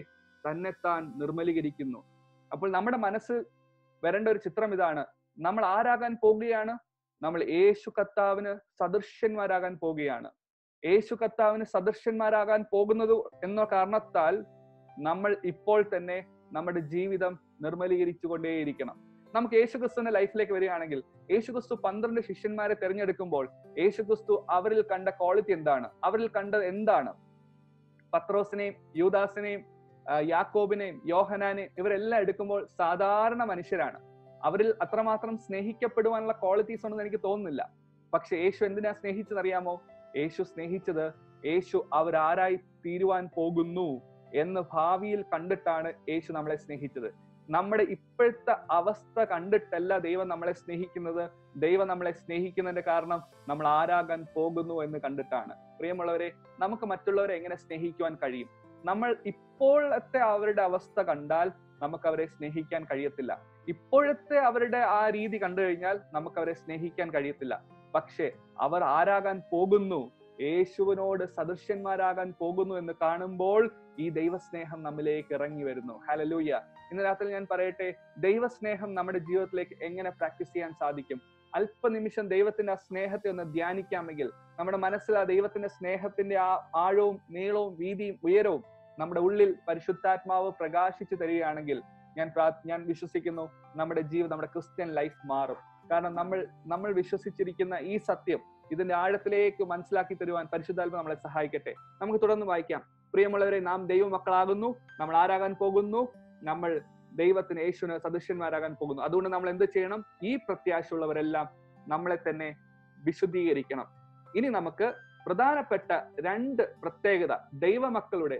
തന്നെത്താൻ നിർമ്മലീകരിക്കുന്നു. അപ്പോൾ നമ്മുടെ മനസ്സിൽ വരേണ്ട ഒരു ചിത്രം ഇതാണ്. നമ്മൾ ആരാകാൻ പോകുകയാണ്? നമ്മൾ യേശു കർത്താവിന് സദൃശ്യന്മാരാകാൻ പോകുകയാണ്. യേശു കർത്താവിന് സദൃശ്യന്മാരാകാൻ പോകുന്നത് എന്ന കാരണത്താൽ നമ്മൾ ഇപ്പോൾ തന്നെ നമ്മുടെ ജീവിതം നിർമ്മലീകരിച്ചു കൊണ്ടേയിരിക്കണം. നമുക്ക് യേശുക്രിസ്തുവിന്റെ ലൈഫിലേക്ക് വരികയാണെങ്കിൽ, യേശുക്രിസ്തു 12 ശിഷ്യന്മാരെ തിരഞ്ഞെടുക്കുമ്പോൾ യേശുക്രിസ്തു അവരിൽ കണ്ട ക്വാളിറ്റി എന്താണ്? അവരിൽ കണ്ടത് എന്താണ്? പത്രോസിനെയും യൂദാസിനെയും യാക്കോബിനെയും യോഹനാനെയും ഇവരെല്ലാം എടുക്കുമ്പോൾ സാധാരണ മനുഷ്യരാണ്. അവരിൽ അത്രമാത്രം സ്നേഹിക്കപ്പെടുവാനുള്ള ക്വാളിറ്റീസ് ഉണ്ടെന്ന് എനിക്ക് തോന്നുന്നില്ല. പക്ഷെ യേശു എന്തിനാ സ്നേഹിച്ചതറിയാമോ? യേശു സ്നേഹിച്ചത് യേശു അവരാരായി തീരുവാൻ പോകുന്നു എന്ന് ഭാവിയിൽ കണ്ടിട്ടാണ് യേശു നമ്മളെ സ്നേഹിച്ചത്. നമ്മുടെ ഇപ്പോഴത്തെ അവസ്ഥ കണ്ടിട്ടല്ല ദൈവം നമ്മളെ സ്നേഹിക്കുന്നത്. ദൈവം നമ്മളെ സ്നേഹിക്കുന്നതിന്റെ കാരണം നമ്മൾ ആരാകാൻ പോകുന്നു എന്ന് കണ്ടിട്ടാണ്. പ്രിയമുള്ളവരെ, നമുക്ക് മറ്റുള്ളവരെ എങ്ങനെ സ്നേഹിക്കുവാൻ കഴിയും? നമ്മൾ ഇപ്പോഴത്തെ അവരുടെ അവസ്ഥ കണ്ടാൽ നമുക്ക് അവരെ സ്നേഹിക്കാൻ കഴിയത്തില്ല. ഇപ്പോഴത്തെ അവരുടെ ആ രീതി കണ്ടു കഴിഞ്ഞാൽ നമുക്ക് അവരെ സ്നേഹിക്കാൻ കഴിയത്തില്ല. പക്ഷെ അവർ ആരാകാൻ പോകുന്നു, യേശുവിനോട് സദൃശ്യന്മാരാകാൻ പോകുന്നു എന്ന് കാണുമ്പോൾ ഈ ദൈവസ്നേഹം നമ്മിലേക്ക് ഇറങ്ങി വരുന്നു. ഹല്ലേലൂയ. ഇന്ന് രാത്രി ഞാൻ പറയട്ടെ, ദൈവസ്നേഹം നമ്മുടെ ജീവിതത്തിലേക്ക് എങ്ങനെ പ്രാക്ടീസ് ചെയ്യാൻ സാധിക്കും? അല്പനിമിഷം ദൈവത്തിന്റെ ആ സ്നേഹത്തെ ഒന്ന് ധ്യാനിക്കാമെങ്കിൽ നമ്മുടെ മനസ്സിൽ ആ ദൈവത്തിന്റെ സ്നേഹത്തിന്റെ ആ ആഴവും നീളവും വീതിയും ഉയരവും നമ്മുടെ ഉള്ളിൽ പരിശുദ്ധാത്മാവ് പ്രകാശിച്ചു തരികയാണെങ്കിൽ ഞാൻ വിശ്വസിക്കുന്നു നമ്മുടെ ജീവിതം, നമ്മുടെ ക്രിസ്ത്യൻ ലൈഫ് മാറും. കാരണം നമ്മൾ വിശ്വസിച്ചിരിക്കുന്ന ഈ സത്യം ഇതിന്റെ ആഴത്തിലേക്ക് മനസ്സിലാക്കി തരുവാൻ പരിശുദ്ധാത്മാവ് നമ്മളെ സഹായിക്കട്ടെ. നമുക്ക് തുടർന്ന് വായിക്കാം. പ്രിയമുള്ളവരെ, നാം ദൈവമക്കളാകുന്നു. നമ്മൾ ആരാകാൻ പോകുന്നു? നമ്മൾ ദൈവത്തിന്, യേശുവിന് സദൃശ്യന്മാരാകാൻ പോകുന്നു. അതുകൊണ്ട് നമ്മൾ എന്ത് ചെയ്യണം? ഈ പ്രത്യാശയുള്ളവരെല്ലാം നമ്മളെ തന്നെ വിശുദ്ധീകരിക്കണം. ഇനി നമുക്ക് പ്രധാനപ്പെട്ട 2 പ്രത്യേകത, ദൈവമക്കളുടെ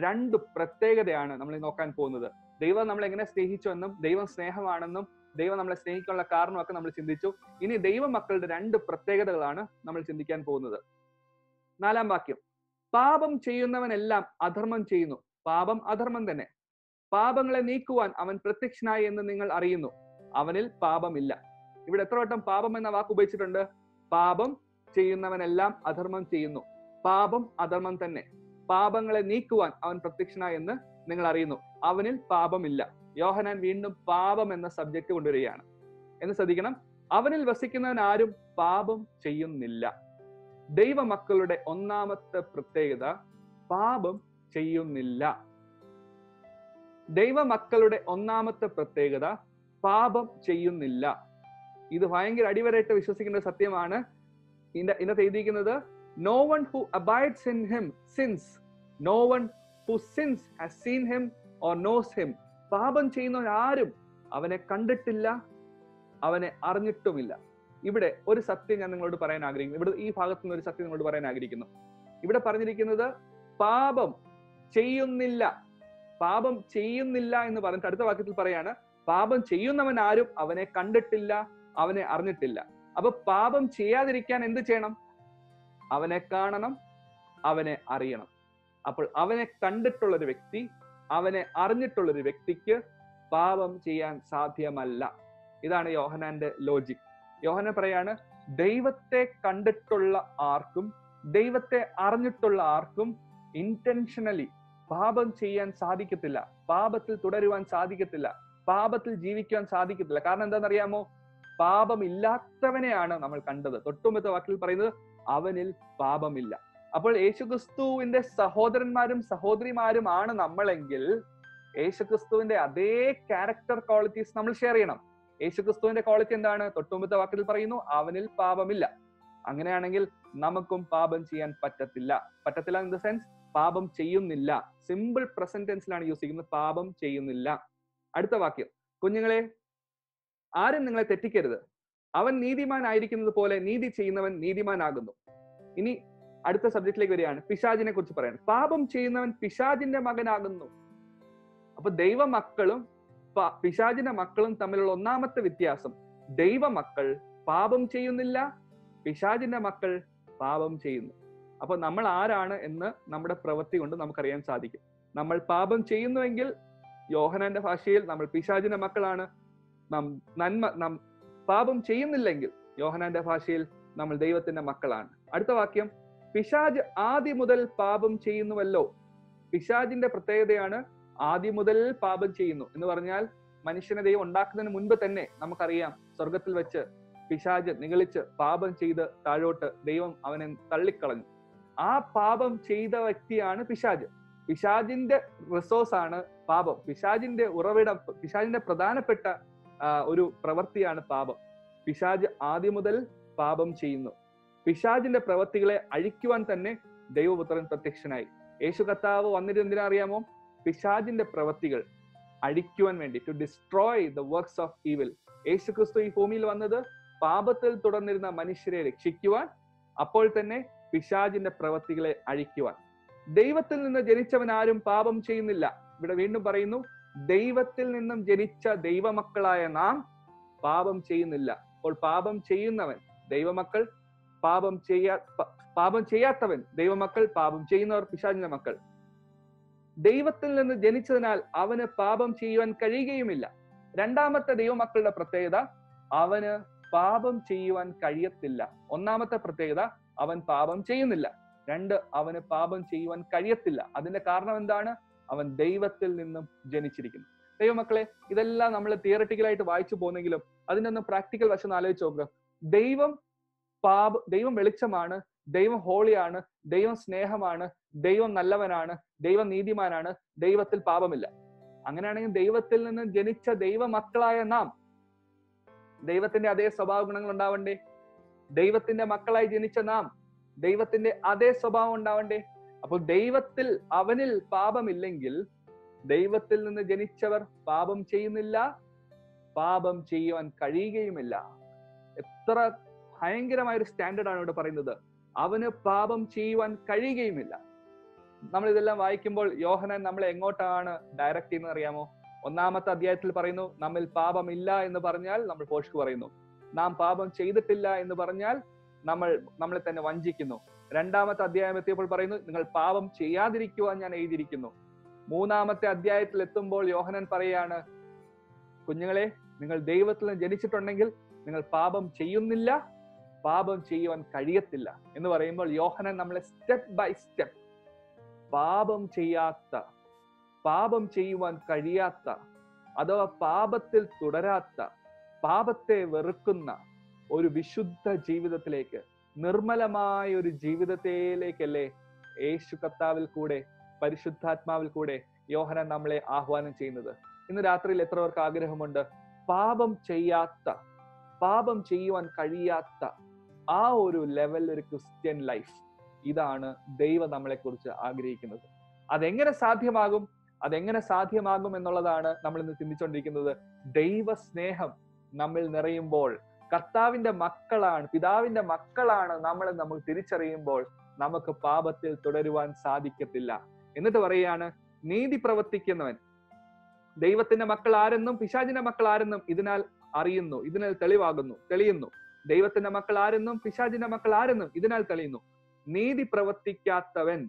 2 പ്രത്യേകതയാണ് നമ്മൾ നോക്കാൻ പോകുന്നത്. ദൈവം നമ്മളെ എങ്ങനെ സ്നേഹിച്ചു എന്നും ദൈവം സ്നേഹമാണെന്നും ദൈവം നമ്മളെ സ്നേഹിക്കാനുള്ള കാരണമൊക്കെ നമ്മൾ ചിന്തിച്ചു. ഇനി ദൈവമക്കളുടെ 2 പ്രത്യേകതകളാണ് നമ്മൾ ചിന്തിക്കാൻ പോകുന്നത്. 4-ാം വാക്യം, പാപം ചെയ്യുന്നവനെല്ലാം അധർമ്മം ചെയ്യുന്നു. പാപം അധർമ്മം തന്നെ. പാപങ്ങളെ നീക്കുവാൻ അവൻ പ്രത്യക്ഷനായി എന്ന് നിങ്ങൾ അറിയുന്നു. അവനിൽ പാപമില്ല. ഇവിടെ എത്ര വട്ടം പാപം എന്ന വാക്ക് ഉപയോഗിച്ചിട്ടുണ്ട്? പാപം ചെയ്യുന്നവനെല്ലാം അധർമ്മം ചെയ്യുന്നു. പാപം അധർമ്മം തന്നെ. പാപങ്ങളെ നീക്കുവാൻ അവൻ പ്രത്യക്ഷനായി എന്ന് നിങ്ങൾ അറിയുന്നു. അവനിൽ പാപമില്ല. യോഹന്നാൻ വീണ്ടും പാപം എന്ന സബ്ജക്ട് കൊണ്ടുവരികയാണ്. എന്ന് ശ്രദ്ധിക്കണം. അവനിൽ വസിക്കുന്നവൻ ആരും പാപം ചെയ്യുന്നില്ല. ദൈവമക്കളുടെ 1-ാമത്തെ പ്രത്യേകത, പാപം ചെയ്യുന്നില്ല. ദൈവമക്കളുടെ 1-ാമത്തെ പ്രത്യേകത, പാപം ചെയ്യുന്നില്ല. ഇത് ഭയങ്കര അടിവരയിട്ട് വിശ്വസിക്കേണ്ട സത്യമാണ്. ഇതിനകത്ത് എഴുതിയിരിക്കുന്നത്, no one who abides in him sins. No one who sins has seen him or knows him. പാപം ചെയ്യുന്നവൻ ആരും അവനെ കണ്ടിട്ടില്ല, അവനെ അറിഞ്ഞിട്ടുമില്ല. ഇവിടെ ഒരു സത്യം ഞാൻ നിങ്ങളോട് പറയാൻ ആഗ്രഹിക്കുന്നു. ഇവിടെ ഈ ഭാഗത്തു നിന്ന് ഒരു സത്യം നിങ്ങളോട് പറയാൻ ആഗ്രഹിക്കുന്നു. ഇവിടെ പറഞ്ഞിരിക്കുന്നത് പാപം ചെയ്യുന്നില്ല. പാപം ചെയ്യുന്നില്ല എന്ന് പറഞ്ഞിട്ട് അടുത്ത വാക്യത്തിൽ പറയാണ്, പാപം ചെയ്യുന്നവൻ ആരും അവനെ കണ്ടിട്ടില്ല, അവനെ അറിഞ്ഞിട്ടില്ല. അപ്പൊ പാപം ചെയ്യാതിരിക്കാൻ എന്ത് ചെയ്യണം? അവനെ കാണണം, അവനെ അറിയണം. അപ്പോൾ അവനെ കണ്ടിട്ടുള്ളൊരു വ്യക്തി, അവനെ അറിഞ്ഞിട്ടുള്ളൊരു വ്യക്തിക്ക് പാപം ചെയ്യാൻ സാധ്യമല്ല. ഇതാണ് യോഹന്നാന്റെ ലോജിക്. യോഹന്നാൻ പറയാണ്, ദൈവത്തെ കണ്ടിട്ടുള്ള ആർക്കും ദൈവത്തെ അറിഞ്ഞിട്ടുള്ള ആർക്കും ഇന്റൻഷനലി പാപം ചെയ്യാൻ സാധിക്കത്തില്ല, പാപത്തിൽ തുടരുവാൻ സാധിക്കത്തില്ല, പാപത്തിൽ ജീവിക്കുവാൻ സാധിക്കത്തില്ല. കാരണം എന്താണെന്നറിയാമോ? പാപമില്ലാത്തവനെയാണ് നമ്മൾ കണ്ടത്. തൊട്ടുമുമ്പത്തെ വാക്കിൽ പറയുന്നത് അവനിൽ പാപമില്ല. അപ്പോൾ യേശുക്രിസ്തുവിന്റെ സഹോദരന്മാരും സഹോദരിമാരും ആണ് നമ്മളെങ്കിൽ യേശുക്രിസ്തുവിന്റെ അതേ ക്യാരക്ടർ ക്വാളിറ്റീസ് നമ്മൾ ഷെയർ ചെയ്യണം. യേശുക്രിസ്തുവിന്റെ ക്വാളിറ്റി എന്താണ്? തൊട്ടുമുമ്പത്തെ വാക്കിൽ പറയുന്നു, അവനിൽ പാപമില്ല. അങ്ങനെയാണെങ്കിൽ നമുക്കും പാപം ചെയ്യാൻ പറ്റത്തില്ല. പറ്റത്തില്ല ഇൻ ദ സെൻസ് പാപം ചെയ്യുന്നില്ല. സിമ്പിൾ പ്രസന്റ് ടെൻസിലാണ് യൂസ് ചെയ്യുന്നത്, പാപം ചെയ്യുന്നില്ല. അടുത്ത വാക്യം, കുഞ്ഞുങ്ങളെ, ആരും നിങ്ങളെ തെറ്റിക്കരുത്. അവൻ നീതിമാനായിരിക്കുന്നത് പോലെ നീതി ചെയ്യുന്നവൻ നീതിമാനാകുന്നു. ഇനി അടുത്ത സബ്ജക്റ്റിലേക്ക് വരികയാണ്. പിശാചിനെ കുറിച്ച് പറയാണ്. പാപം ചെയ്യുന്നവൻ പിശാചിന്റെ മകനാകുന്നു. അപ്പൊ ദൈവമക്കളും പിശാചിന്റെ മക്കളും തമ്മിലുള്ള 1-ാമത്തെ വ്യത്യാസം, ദൈവമക്കൾ പാപം ചെയ്യുന്നില്ല, പിശാചിന്റെ മക്കൾ പാപം ചെയ്യുന്നു. അപ്പൊ നമ്മൾ ആരാണ് എന്ന് നമ്മുടെ പ്രവൃത്തി കൊണ്ട് നമുക്കറിയാൻ സാധിക്കും. നമ്മൾ പാപം ചെയ്യുന്നുവെങ്കിൽ യോഹന്നാന്റെ ഭാഷയിൽ നമ്മൾ പിശാചിന്റെ മക്കളാണ്. പാപം ചെയ്യുന്നില്ലെങ്കിൽ യോഹന്നാന്റെ ഭാഷയിൽ നമ്മൾ ദൈവത്തിന്റെ മക്കളാണ്. അടുത്ത വാക്യം, പിശാച് ആദ്യം മുതൽ പാപം ചെയ്യുന്നുവല്ലോ. പിശാചിന്റെ പ്രത്യേകതയാണ് ആദ്യം മുതൽ പാപം ചെയ്യുന്നു എന്ന് പറഞ്ഞാൽ മനുഷ്യനെ ദൈവം ഉണ്ടാക്കുന്നതിന് മുൻപ് തന്നെ നമുക്കറിയാം സ്വർഗത്തിൽ വെച്ച് പിശാച് നിഗളിച്ച് പാപം ചെയ്ത് താഴോട്ട് ദൈവം അവനെ തള്ളിക്കളഞ്ഞു. ആ പാപം ചെയ്ത വ്യക്തിയാണ് പിശാച്. പിശാചിന്റെ റിസോഴ്സ് ആണ് പാപം. പിശാചിന്റെ ഉറവിടം, പിശാചിന്റെ പ്രധാനപ്പെട്ട ഒരു പ്രവൃത്തിയാണ് പാപം. പിശാച് ആദ്യം മുതൽ പാപം ചെയ്യുന്നു. പിശാചിന്റെ പ്രവൃത്തികളെ അഴിക്കുവാൻ തന്നെ ദൈവപുത്രൻ പ്രത്യക്ഷനായി. യേശു കർത്താവ് വന്നിട്ട് എന്തിനാ അറിയാമോ? പിശാചിന്റെ പ്രവൃത്തികൾ അഴിക്കുവാൻ വേണ്ടി, to destroy the works of evil. Yeshu Kristu ഈ ഭൂമിയിൽ വന്നത് പാപത്തിൽ തുടർന്നിരുന്ന മനുഷ്യരെ രക്ഷിക്കുവാൻ, അപ്പോൾ തന്നെ പിശാചിന്റെ പ്രവൃത്തികളെ അഴിക്കുവാൻ. ദൈവത്തിൽ നിന്ന് ജനിച്ചവൻ ആരും പാപം ചെയ്യുന്നില്ല. ഇവിടെ വീണ്ടും പറയുന്നു, ദൈവത്തിൽ നിന്നും ജനിച്ച ദൈവമക്കളായ നാം പാപം ചെയ്യുന്നില്ല. അപ്പോൾ പാപം ചെയ്യുന്നവൻ ദൈവമക്കൾ, പാപം ചെയ്യാത്തവൻ ദൈവമക്കൾ, പാപം ചെയ്യുന്നവർ പിശാചിന്റെ മക്കൾ. ദൈവത്തിൽ നിന്ന് ജനിച്ചതിനാൽ അവന് പാപം ചെയ്യുവാൻ കഴിയുകയുമില്ല. രണ്ടാമത്തെ ദൈവമക്കളുടെ പ്രത്യേകത, അവന് പാപം ചെയ്യുവാൻ കഴിയത്തില്ല. ഒന്നാമത്തെ പ്രത്യേകത, അവൻ പാപം ചെയ്യുന്നില്ല. രണ്ട്, അവന് പാപം ചെയ്യുവാൻ കഴിയത്തില്ല. അതിന്റെ കാരണം എന്താണ്? അവൻ ദൈവത്തിൽ നിന്നും ജനിച്ചിരിക്കുന്നു. ദൈവമക്കളെ, ഇതെല്ലാം നമ്മൾ തിയററ്റിക്കലായിട്ട് വായിച്ചു പോകുന്നെങ്കിലും അതിൻ്റെ ഒന്നും പ്രാക്ടിക്കൽ വശം ആലോചിച്ച് നോക്കുക. ദൈവം വെളിച്ചമാണ്, ദൈവം ഹോളിയാണ്, ദൈവം സ്നേഹമാണ്, ദൈവം നല്ലവനാണ്, ദൈവം നീതിമാനാണ്, ദൈവത്തിൽ പാപമില്ല. അങ്ങനെയാണെങ്കിൽ ദൈവത്തിൽ നിന്ന് ജനിച്ച ദൈവമക്കളായ നാം ദൈവത്തിന്റെ അതേ സ്വഭാവ ഗുണങ്ങൾ ഉണ്ടാവണ്ടേ? ദൈവത്തിന്റെ മക്കളായി ജനിച്ച നാം ദൈവത്തിന്റെ അതേ സ്വഭാവം ഉണ്ടാവണ്ടേ? അപ്പോൾ ദൈവത്തിൽ, അവനിൽ പാപമില്ലെങ്കിൽ ദൈവത്തിൽ നിന്ന് ജനിച്ചവർ പാപം ചെയ്യുന്നില്ല, പാപം ചെയ്യുവാൻ കഴിയുകയുമില്ല. എത്ര ഭയങ്കരമായ ഒരു സ്റ്റാൻഡേർഡാണ് ഇവിടെ പറയുന്നത്. അവന് പാപം ചെയ്യുവാൻ കഴിയുകയുമില്ല. നമ്മൾ ഇതെല്ലാം വായിക്കുമ്പോൾ യോഹന്നാൻ നമ്മളെ എങ്ങോട്ടാണ് ഡയറക്റ്റ് ചെയ്യുന്നത് അറിയാമോ? ഒന്നാമത്തെ അധ്യായത്തിൽ പറയുന്നു, നമ്മിൽ പാപമില്ല എന്ന് പറഞ്ഞാൽ നമ്മൾ പോഷ്ക്ക് പറയുന്നു. നാം പാപം ചെയ്തിട്ടില്ല എന്ന് പറഞ്ഞാൽ നമ്മളെ തന്നെ വഞ്ചിക്കുന്നു. രണ്ടാമത്തെ അധ്യായം എത്തിയപ്പോൾ പറയുന്നു, നിങ്ങൾ പാപം ചെയ്യാതിരിക്കുവാൻ ഞാൻ എഴുതിയിരിക്കുന്നു. മൂന്നാമത്തെ അധ്യായത്തിൽ എത്തുമ്പോൾ യോഹന്നാൻ പറയാണ്, കുഞ്ഞുങ്ങളെ, നിങ്ങൾ ദൈവത്തിൽ നിന്ന് ജനിച്ചിട്ടുണ്ടെങ്കിൽ നിങ്ങൾ പാപം ചെയ്യുന്നില്ല, പാപം ചെയ്യുവാൻ കഴിയത്തില്ല എന്ന് പറയുമ്പോൾ യോഹന്നാൻ നമ്മളെ സ്റ്റെപ്പ് ബൈ സ്റ്റെപ്പ് പാപം ചെയ്യാത്ത, പാപം ചെയ്യുവാൻ കഴിയാത്ത, അഥവാ പാപത്തിൽ തുടരാത്ത, പാപത്തെ വെറുക്കുന്ന ഒരു വിശുദ്ധ ജീവിതത്തിലേക്ക്, നിർമ്മലമായ ഒരു ജീവിതത്തിലേക്കല്ലേ യേശു കർത്താവിൽ കൂടെ, പരിശുദ്ധാത്മാവിൽ കൂടെ യോഹന്നാൻ നമ്മളെ ആഹ്വാനം ചെയ്യുന്നത്. ഇന്ന് രാത്രിയിൽ എത്ര പേർക്ക് ആഗ്രഹമുണ്ട് പാപം ചെയ്യാത്ത, പാപം ചെയ്യുവാൻ കഴിയാത്ത ആ ഒരു ലെവൽ ഒരു ക്രിസ്ത്യൻ ലൈഫ്? ഇതാണ് ദൈവം നമ്മളെ കുറിച്ച് ആഗ്രഹിക്കുന്നത്. അതെങ്ങനെ സാധ്യമാകും എന്നുള്ളതാണ് നമ്മൾ ഇന്ന് ചിന്തിച്ചുകൊണ്ടിരിക്കുന്നത്. ദൈവ സ്നേഹം നമ്മിൽ നിറയുമ്പോൾ, കർത്താവിന്റെ മക്കളാണ്, പിതാവിന്റെ മക്കളാണ് നമ്മൾ തിരിച്ചറിയുമ്പോൾ നമുക്ക് പാപത്തിൽ തുടരുവാൻ സാധിക്കത്തില്ല. എന്നിട്ട് പറയുകയാണ്, നീതി പ്രവർത്തിക്കുന്നവൻ ദൈവത്തിന്റെ മക്കൾ ആരെന്നും പിശാചിന്റെ മക്കൾ ആരെന്നും ഇതിനാൽ അറിയുന്നു, ഇതിനാൽ തെളിയുന്നു. ദൈവത്തിന്റെ മക്കൾ ആരെന്നും പിശാചിന്റെ മക്കൾ ആരെന്നും ഇതിനാൽ തെളിയുന്നു. നീതി പ്രവർത്തിക്കാത്തവൻ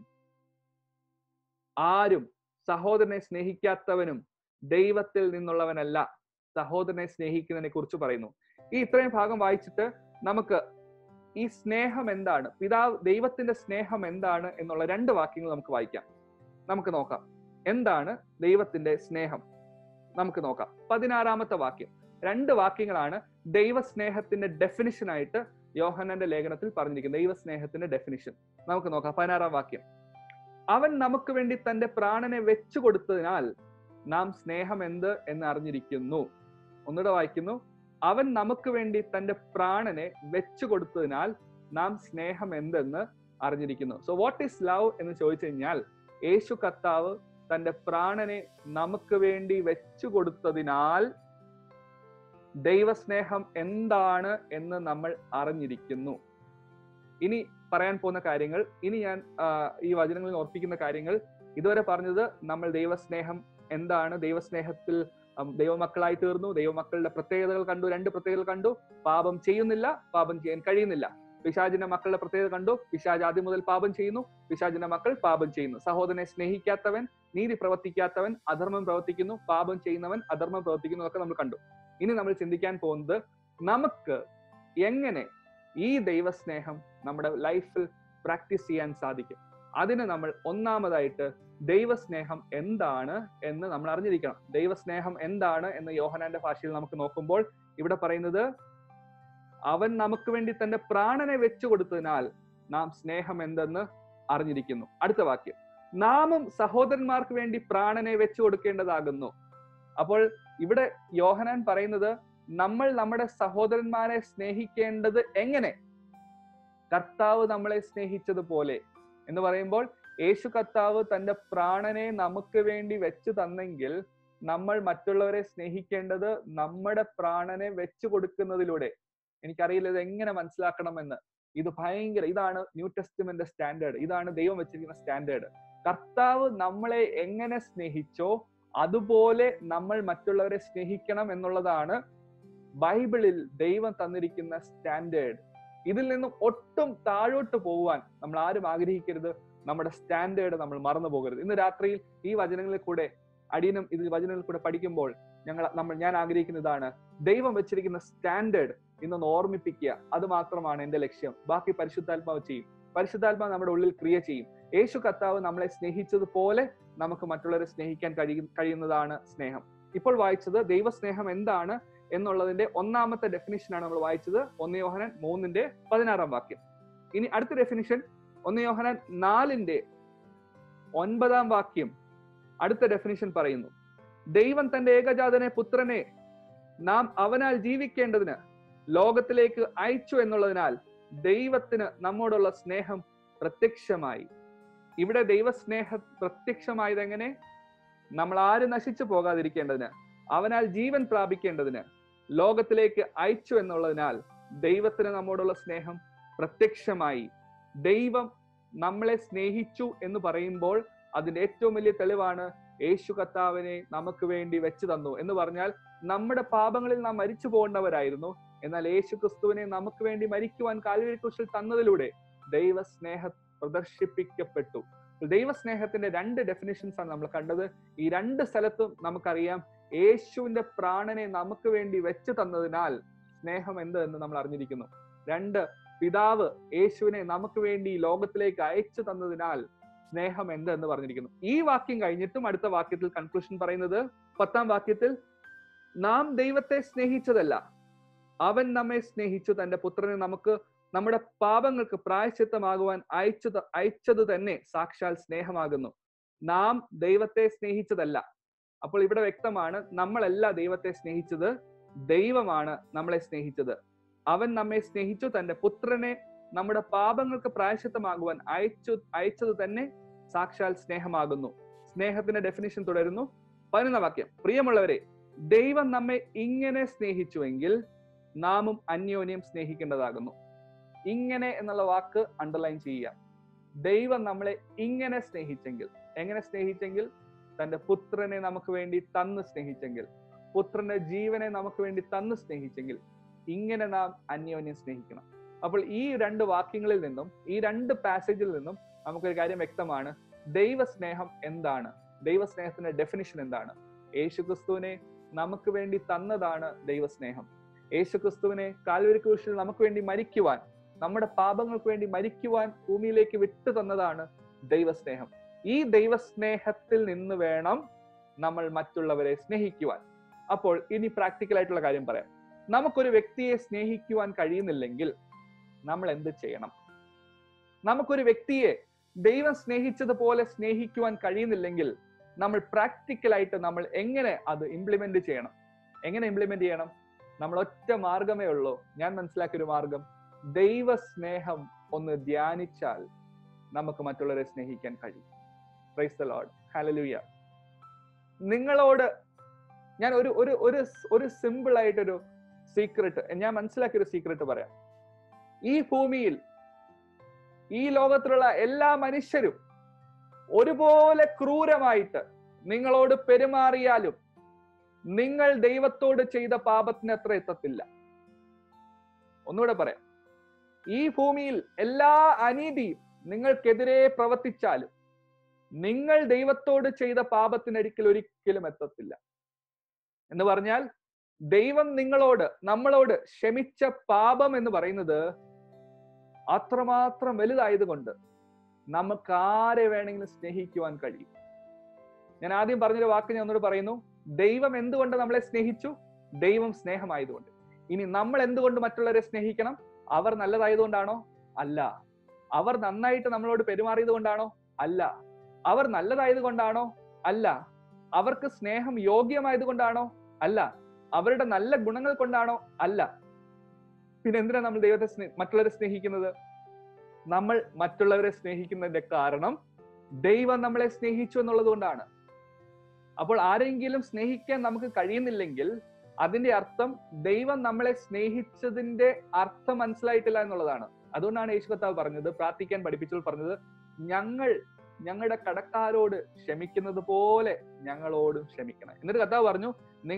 ആരും സഹോദരനെ സ്നേഹിക്കാത്തവനും ദൈവത്തിൽ നിന്നുള്ളവനല്ല. സഹോദരനെ സ്നേഹിക്കുന്നതിനെ കുറിച്ച് പറയുന്നു. ഈ ഇത്രയും ഭാഗം വായിച്ചിട്ട് നമുക്ക് ഈ സ്നേഹം എന്താണ്, ദൈവത്തിന്റെ സ്നേഹം എന്താണ് എന്നുള്ള 2 വാക്യങ്ങൾ നമുക്ക് വായിക്കാം. നമുക്ക് നോക്കാം എന്താണ് ദൈവത്തിന്റെ സ്നേഹം. നമുക്ക് നോക്കാം 16-ാമത്തെ വാക്യം. 2 വാക്യങ്ങളാണ് ദൈവസ്നേഹത്തിന്റെ ഡെഫിനിഷൻ ആയിട്ട് യോഹന്നാന്റെ ലേഖനത്തിൽ പറഞ്ഞിരിക്കുന്നത്. ദൈവസ്നേഹത്തിന്റെ ഡെഫിനിഷൻ നമുക്ക് നോക്കാം. 16-ാം വാക്യം, അവൻ നമുക്ക് വേണ്ടി തന്റെ പ്രാണനെ വെച്ചു കൊടുത്തതിനാൽ നാം സ്നേഹം എന്ത് എന്ന് അറിഞ്ഞിരിക്കുന്നു. ഒന്നുകൂടെ വായിക്കുന്നു, അവൻ നമുക്ക് വേണ്ടി തന്റെ പ്രാണനെ വെച്ചു കൊടുത്തതിനാൽ നാം സ്നേഹം എന്തെന്ന് അറിഞ്ഞിരിക്കുന്നു. സോ വാട്ട് ഈസ് ലവ് എന്ന് ചോദിച്ചു കഴിഞ്ഞാൽ, യേശു കർത്താവ് തന്റെ പ്രാണനെ നമുക്ക് വേണ്ടി വെച്ചു കൊടുത്തതിനാൽ ദൈവസ്നേഹം എന്താണ് എന്ന് നമ്മൾ അറിഞ്ഞിരിക്കുന്നു. ഇനി പറയാൻ പോകുന്ന കാര്യങ്ങൾ, ഇനി ഞാൻ ഈ വചനങ്ങളിൽ ഓർപ്പിക്കുന്ന കാര്യങ്ങൾ, ഇതുവരെ പറഞ്ഞത് നമ്മൾ ദൈവസ്നേഹം എന്താണ്, ദൈവസ്നേഹത്തിൽ ദൈവമക്കളായി തീർന്നു, ദൈവമക്കളുടെ പ്രത്യേകതകൾ കണ്ടു. 2 പ്രത്യേകതകൾ കണ്ടു. പാപം ചെയ്യുന്നില്ല, പാപം ചെയ്യാൻ കഴിയുന്നില്ല. പിശാചിന്റെ മക്കളുടെ പ്രത്യേകത കണ്ടു. പിശാച് ആദ്യം മുതൽ പാപം ചെയ്യുന്നു, പിശാചിന്റെ മക്കൾ പാപം ചെയ്യുന്നു. സഹോദരനെ സ്നേഹിക്കാത്തവൻ, നീതി പ്രവർത്തിക്കാത്തവൻ അധർമ്മം പ്രവർത്തിക്കുന്നു, പാപം ചെയ്യുന്നവൻ അധർമ്മം പ്രവർത്തിക്കുന്നു എന്നൊക്കെ നമ്മൾ കണ്ടു. ഇനി നമ്മൾ ചിന്തിക്കാൻ പോകുന്നത്, നമുക്ക് എങ്ങനെ ഈ ദൈവസ്നേഹം നമ്മുടെ ലൈഫിൽ പ്രാക്ടീസ് ചെയ്യാൻ സാധിക്കും. അതിന് നമ്മൾ ഒന്നാമതായിട്ട് ദൈവസ്നേഹം എന്താണ് എന്ന് നമ്മൾ അറിഞ്ഞിരിക്കണം. ദൈവസ്നേഹം എന്താണ് എന്ന് യോഹന്നാന്റെ ഭാഷയിൽ നമുക്ക് നോക്കുമ്പോൾ ഇവിടെ പറയുന്നത്, അവൻ നമുക്ക് വേണ്ടി തന്റെ പ്രാണനെ വെച്ചു കൊടുത്തതിനാൽ നാം സ്നേഹം എന്തെന്ന് അറിഞ്ഞിരിക്കുന്നു. അടുത്ത വാക്യം, നാമും സഹോദരന്മാർക്ക് വേണ്ടി പ്രാണനെ വെച്ചു കൊടുക്കേണ്ടതാകുന്നു. അപ്പോൾ ഇവിടെ യോഹന്നാൻ പറയുന്നത്, നമ്മൾ നമ്മുടെ സഹോദരന്മാരെ സ്നേഹിക്കേണ്ടത് എങ്ങനെ? കർത്താവ് നമ്മളെ സ്നേഹിച്ചതുപോലെ എന്ന് പറയുമ്പോൾ, യേശു കർത്താവ് തന്റെ പ്രാണനെ നമുക്ക് വേണ്ടി വെച്ചു തന്നെങ്കിൽ നമ്മൾ മറ്റുള്ളവരെ സ്നേഹിക്കേണ്ടത് നമ്മുടെ പ്രാണനെ വെച്ചു കൊടുക്കുന്നതിലൂടെ. എനിക്കറിയില്ല ഇത് എങ്ങനെ മനസ്സിലാക്കണമെന്ന്. ഇതാണ് ന്യൂ ടെസ്റ്റ്മെന്റ് സ്റ്റാൻഡേർഡ്, ഇതാണ് ദൈവം വെച്ചിരിക്കുന്ന സ്റ്റാൻഡേർഡ്. കർത്താവ് നമ്മളെ എങ്ങനെ സ്നേഹിച്ചോ അതുപോലെ നമ്മൾ മറ്റുള്ളവരെ സ്നേഹിക്കണം എന്നുള്ളതാണ് ബൈബിളിൽ ദൈവം തന്നിരിക്കുന്ന സ്റ്റാൻഡേർഡ്. ഇതിൽ നിന്നും ഒട്ടും താഴോട്ട് പോവാൻ നമ്മൾ ആരും ആഗ്രഹിക്കരുത്. നമ്മുടെ സ്റ്റാൻഡേർഡ് നമ്മൾ മറന്നു പോകരുത്. ഇന്ന് രാത്രിയിൽ ഈ വചനങ്ങളിൽ കൂടെ അടിയനും വചനങ്ങളിൽ കൂടെ പഠിക്കുമ്പോൾ ഞാൻ ആഗ്രഹിക്കുന്ന ഇതാണ്, ദൈവം വെച്ചിരിക്കുന്ന സ്റ്റാൻഡേർഡ് ഇന്നൊന്ന് ഓർമ്മിപ്പിക്കുക. അത് മാത്രമാണ് എന്റെ ലക്ഷ്യം. ബാക്കി പരിശുദ്ധാത്മാവ് ചെയ്യും. പരിശുദ്ധാത്മാവ് നമ്മുടെ ഉള്ളിൽ ക്രിയ ചെയ്യും. യേശു കർത്താവ് നമ്മളെ സ്നേഹിച്ചതുപോലെ നമുക്ക് മറ്റുള്ളവരെ സ്നേഹിക്കാൻ കഴിയുന്നതാണ് സ്നേഹം. ഇപ്പോൾ വായിച്ചത് ദൈവസ്നേഹം എന്താണ് എന്നുള്ളതിന്റെ ഒന്നാമത്തെ ഡെഫിനിഷനാണ് നമ്മൾ വായിച്ചത്, 1 യോഹന്നാൻ 3:16 വാക്യം. ഇനി അടുത്ത ഡെഫിനിഷൻ 1 യോഹന്നാൻ 4:9 വാക്യം. അടുത്ത ഡെഫിനിഷൻ പറയുന്നു, ദൈവം തന്റെ ഏകജാതനെ പുത്രനെ നാം അവനാൽ ജീവിക്കേണ്ടതിന് ലോകത്തിലേക്ക് അയച്ചു എന്നുള്ളതിനാൽ ദൈവത്തിന് നമ്മോടുള്ള സ്നേഹം പ്രത്യക്ഷമായി. ഇവിടെ ദൈവസ്നേഹം പ്രത്യക്ഷമായത് എങ്ങനെ? നമ്മൾ ആരും നശിച്ചു പോകാതിരിക്കേണ്ടതിന്, അവനാൽ ജീവൻ പ്രാപിക്കേണ്ടതിന് ലോകത്തിലേക്ക് അയച്ചു എന്നുള്ളതിനാൽ ദൈവത്തിന് നമ്മോടുള്ള സ്നേഹം പ്രത്യക്ഷമായി. ദൈവം നമ്മളെ സ്നേഹിച്ചു എന്ന് പറയുമ്പോൾ അതിന്റെ ഏറ്റവും വലിയ തെളിവാണ് യേശു കർത്താവിനെ നമുക്ക് വേണ്ടി വെച്ചു തന്നു എന്ന് പറഞ്ഞാൽ, നമ്മുടെ പാപങ്ങളിൽ നാം മരിച്ചു പോകേണ്ടവരായിരുന്നു. എന്നാൽ യേശു ക്രിസ്തുവിനെ നമുക്ക് വേണ്ടി മരിക്കുവാൻ കാൽവരി ക്രൂശിൽ തന്നതിലൂടെ ദൈവസ്നേഹം പ്രദർശിപ്പിക്കപ്പെട്ടു. ദൈവസ്നേഹത്തിന്റെ 2 ഡെഫിനിഷൻസ് ആണ് നമ്മൾ കണ്ടത്. ഈ 2 സ്ഥലത്തും നമുക്കറിയാം, യേശുവിന്റെ പ്രാണനെ നമുക്ക് വേണ്ടി വെച്ചു തന്നതിനാൽ സ്നേഹം എന്ത് എന്ന് നമ്മൾ അറിഞ്ഞിരിക്കുന്നു. 2, പിതാവ് യേശുവിനെ നമുക്ക് വേണ്ടി ലോകത്തിലേക്ക് അയച്ചു തന്നതിനാൽ സ്നേഹം എന്ത് എന്ന് പറഞ്ഞിരിക്കുന്നു. ഈ വാക്യം കഴിഞ്ഞിട്ടും അടുത്ത വാക്യത്തിൽ കൺക്ലൂഷൻ പറയുന്നത്, 10ാം വാക്യത്തിൽ, നാം ദൈവത്തെ സ്നേഹിച്ചതല്ല, അവൻ നമ്മെ സ്നേഹിച്ചു തന്റെ പുത്രനെ നമുക്ക് നമ്മുടെ പാപങ്ങൾക്ക് പ്രായശ്ചിത്തമാകുവാൻ അയച്ചത് തന്നെ സാക്ഷാൽ സ്നേഹമാകുന്നു. നാം ദൈവത്തെ സ്നേഹിച്ചതല്ല. അപ്പോൾ ഇവിടെ വ്യക്തമാണ്, നമ്മളല്ല ദൈവത്തെ സ്നേഹിച്ചത്, ദൈവമാണ് നമ്മളെ സ്നേഹിച്ചത്. അവൻ നമ്മെ സ്നേഹിച്ചു തന്റെ പുത്രനെ നമ്മുടെ പാപങ്ങൾക്ക് പ്രായശ്ചിത്തമാകുവാൻ അയച്ചത് തന്നെ സാക്ഷാൽ സ്നേഹമാകുന്നു. സ്നേഹത്തിന്റെ ഡെഫിനിഷൻ തുടരുന്നു. 11ാം വാക്യം, പ്രിയമുള്ളവരെ, ദൈവം നമ്മെ ഇങ്ങനെ സ്നേഹിച്ചുവെങ്കിൽ നാമും അന്യോന്യം സ്നേഹിക്കേണ്ടതാകുന്നു. ഇങ്ങനെ എന്നുള്ള വാക്ക് അണ്ടർലൈൻ ചെയ്യുക. ദൈവം നമ്മളെ ഇങ്ങനെ സ്നേഹിച്ചെങ്കിൽ, എങ്ങനെ സ്നേഹിച്ചെങ്കിൽ? തന്റെ പുത്രനെ നമുക്ക് വേണ്ടി തന്ന് സ്നേഹിച്ചെങ്കിൽ, പുത്രന്റെ ജീവനെ നമുക്ക് വേണ്ടി തന്ന് സ്നേഹിച്ചെങ്കിൽ, ഇങ്ങനെ നാം അന്യോന്യം സ്നേഹിക്കണം. അപ്പോൾ ഈ 2 വാക്യങ്ങളിൽ നിന്നും, ഈ 2 പാസേജിൽ നിന്നും നമുക്കൊരു കാര്യം വ്യക്തമാണ്. ദൈവസ്നേഹം എന്താണ്? ദൈവസ്നേഹത്തിന്റെ ഡെഫിനിഷൻ എന്താണ്? യേശുക്രിസ്തുവിനെ നമുക്ക് വേണ്ടി തന്നതാണ് ദൈവസ്നേഹം. യേശുക്രിസ്തുവിനെ കാൽവരി ക്രൂശിൽ നമുക്ക് വേണ്ടി മരിക്കുവാൻ, നമ്മുടെ പാപങ്ങൾക്ക് വേണ്ടി മരിക്കുവാൻ ഭൂമിയിലേക്ക് വിട്ടു തന്നതാണ് ദൈവസ്നേഹം. ഈ ദൈവസ്നേഹത്തിൽ നിന്ന് വേണം നമ്മൾ മറ്റുള്ളവരെ സ്നേഹിക്കുവാൻ. അപ്പോൾ ഇനി പ്രാക്ടിക്കൽ ആയിട്ടുള്ള കാര്യം പറയാം. നമുക്കൊരു വ്യക്തിയെ സ്നേഹിക്കുവാൻ കഴിയുന്നില്ലെങ്കിൽ നമ്മൾ എന്ത് ചെയ്യണം? നമുക്കൊരു വ്യക്തിയെ ദൈവം സ്നേഹിച്ചതുപോലെ സ്നേഹിക്കുവാൻ കഴിയുന്നില്ലെങ്കിൽ നമ്മൾ പ്രാക്ടിക്കലായിട്ട് നമ്മൾ എങ്ങനെ അത് ഇംപ്ലിമെന്റ് ചെയ്യണം? എങ്ങനെ ഇംപ്ലിമെന്റ് ചെയ്യണം? നമ്മൾ ഒറ്റ മാർഗമേ ഉള്ളൂ. ഞാൻ മനസ്സിലാക്കിയൊരു മാർഗം, ദൈവസ്നേഹം ഒന്ന് ധ്യാനിച്ചാൽ നമുക്ക് മറ്റുള്ളവരെ സ്നേഹിക്കാൻ കഴിയും. Praise the Lord, hallelujah. നിങ്ങളോട് ഞാൻ ഒരു സിമ്പിൾ ആയിട്ടൊരു സീക്രട്ട്, ഞാൻ മനസ്സിലാക്കിയൊരു സീക്രട്ട് പറയാം. ഈ ഭൂമിയിൽ, ഈ ലോകത്തിലുള്ള എല്ലാ മനുഷ്യരും ഒരുപോലെ ക്രൂരമായിട്ട് നിങ്ങളോട് പെരുമാറിയാലും നിങ്ങൾ ദൈവത്തോട് ചെയ്ത പാപത്തിന് അത്ര എത്തത്തില്ല. ഒന്നുകൂടെ പറയാം, ഈ ഭൂമിയിൽ എല്ലാ അനീതിയും നിങ്ങൾക്കെതിരെ പ്രവർത്തിച്ചാലും നിങ്ങൾ ദൈവത്തോട് ചെയ്ത പാപത്തിനരികിൽ ഒരിക്കലും എത്തത്തില്ല. എന്ന് പറഞ്ഞാൽ, ദൈവം നമ്മളോട് ക്ഷമിച്ച പാപം എന്ന് പറയുന്നത് അത്രമാത്രം വലുതായതുകൊണ്ട് നമുക്ക് ആരെ വേണമെങ്കിലും സ്നേഹിക്കുവാൻ കഴിയും. ഞാൻ ആദ്യം പറഞ്ഞൊരു വാക്ക് ഞാൻ ഒന്നുകൂടെ പറയുന്നു. ദൈവം എന്തുകൊണ്ട് നമ്മളെ സ്നേഹിച്ചു? ദൈവം സ്നേഹമായതുകൊണ്ട്. ഇനി നമ്മൾ എന്തുകൊണ്ട് മറ്റുള്ളവരെ സ്നേഹിക്കണം? അവർ നല്ലതായതുകൊണ്ടാണോ? അല്ല. അവർ നന്നായിട്ട് നമ്മളോട് പെരുമാറിയത് കൊണ്ടാണോ? അല്ല. അവർ നല്ലതായത് കൊണ്ടാണോ? അല്ല. അവർക്ക് സ്നേഹം യോഗ്യമായത് കൊണ്ടാണോ? അല്ല. അവരുടെ നല്ല ഗുണങ്ങൾ കൊണ്ടാണോ? അല്ല. പിന്നെ എന്തിനാ നമ്മൾ മറ്റുള്ളവരെ സ്നേഹിക്കുന്നത്? നമ്മൾ മറ്റുള്ളവരെ സ്നേഹിക്കുന്നതിന്റെ കാരണം ദൈവം നമ്മളെ സ്നേഹിച്ചു എന്നുള്ളത് കൊണ്ടാണ്. അപ്പോൾ ആരെങ്കിലും സ്നേഹിക്കാൻ നമുക്ക് കഴിയുന്നില്ലെങ്കിൽ അതിന്റെ അർത്ഥം ദൈവം നമ്മളെ സ്നേഹിച്ചതിന്റെ അർത്ഥം മനസ്സിലായിട്ടില്ല എന്നുള്ളതാണ്. അതുകൊണ്ടാണ് യേശു കർത്താവ് പറഞ്ഞത്, പ്രാർത്ഥിക്കാൻ പഠിപ്പിച്ചപ്പോൾ പറഞ്ഞത്, ഞങ്ങളുടെ കടക്കാരോട് ക്ഷമിക്കുന്നത് പോലെ ഞങ്ങളോടും ക്ഷമിക്കണം. എന്നിട്ട് കർത്താവ് പറഞ്ഞു,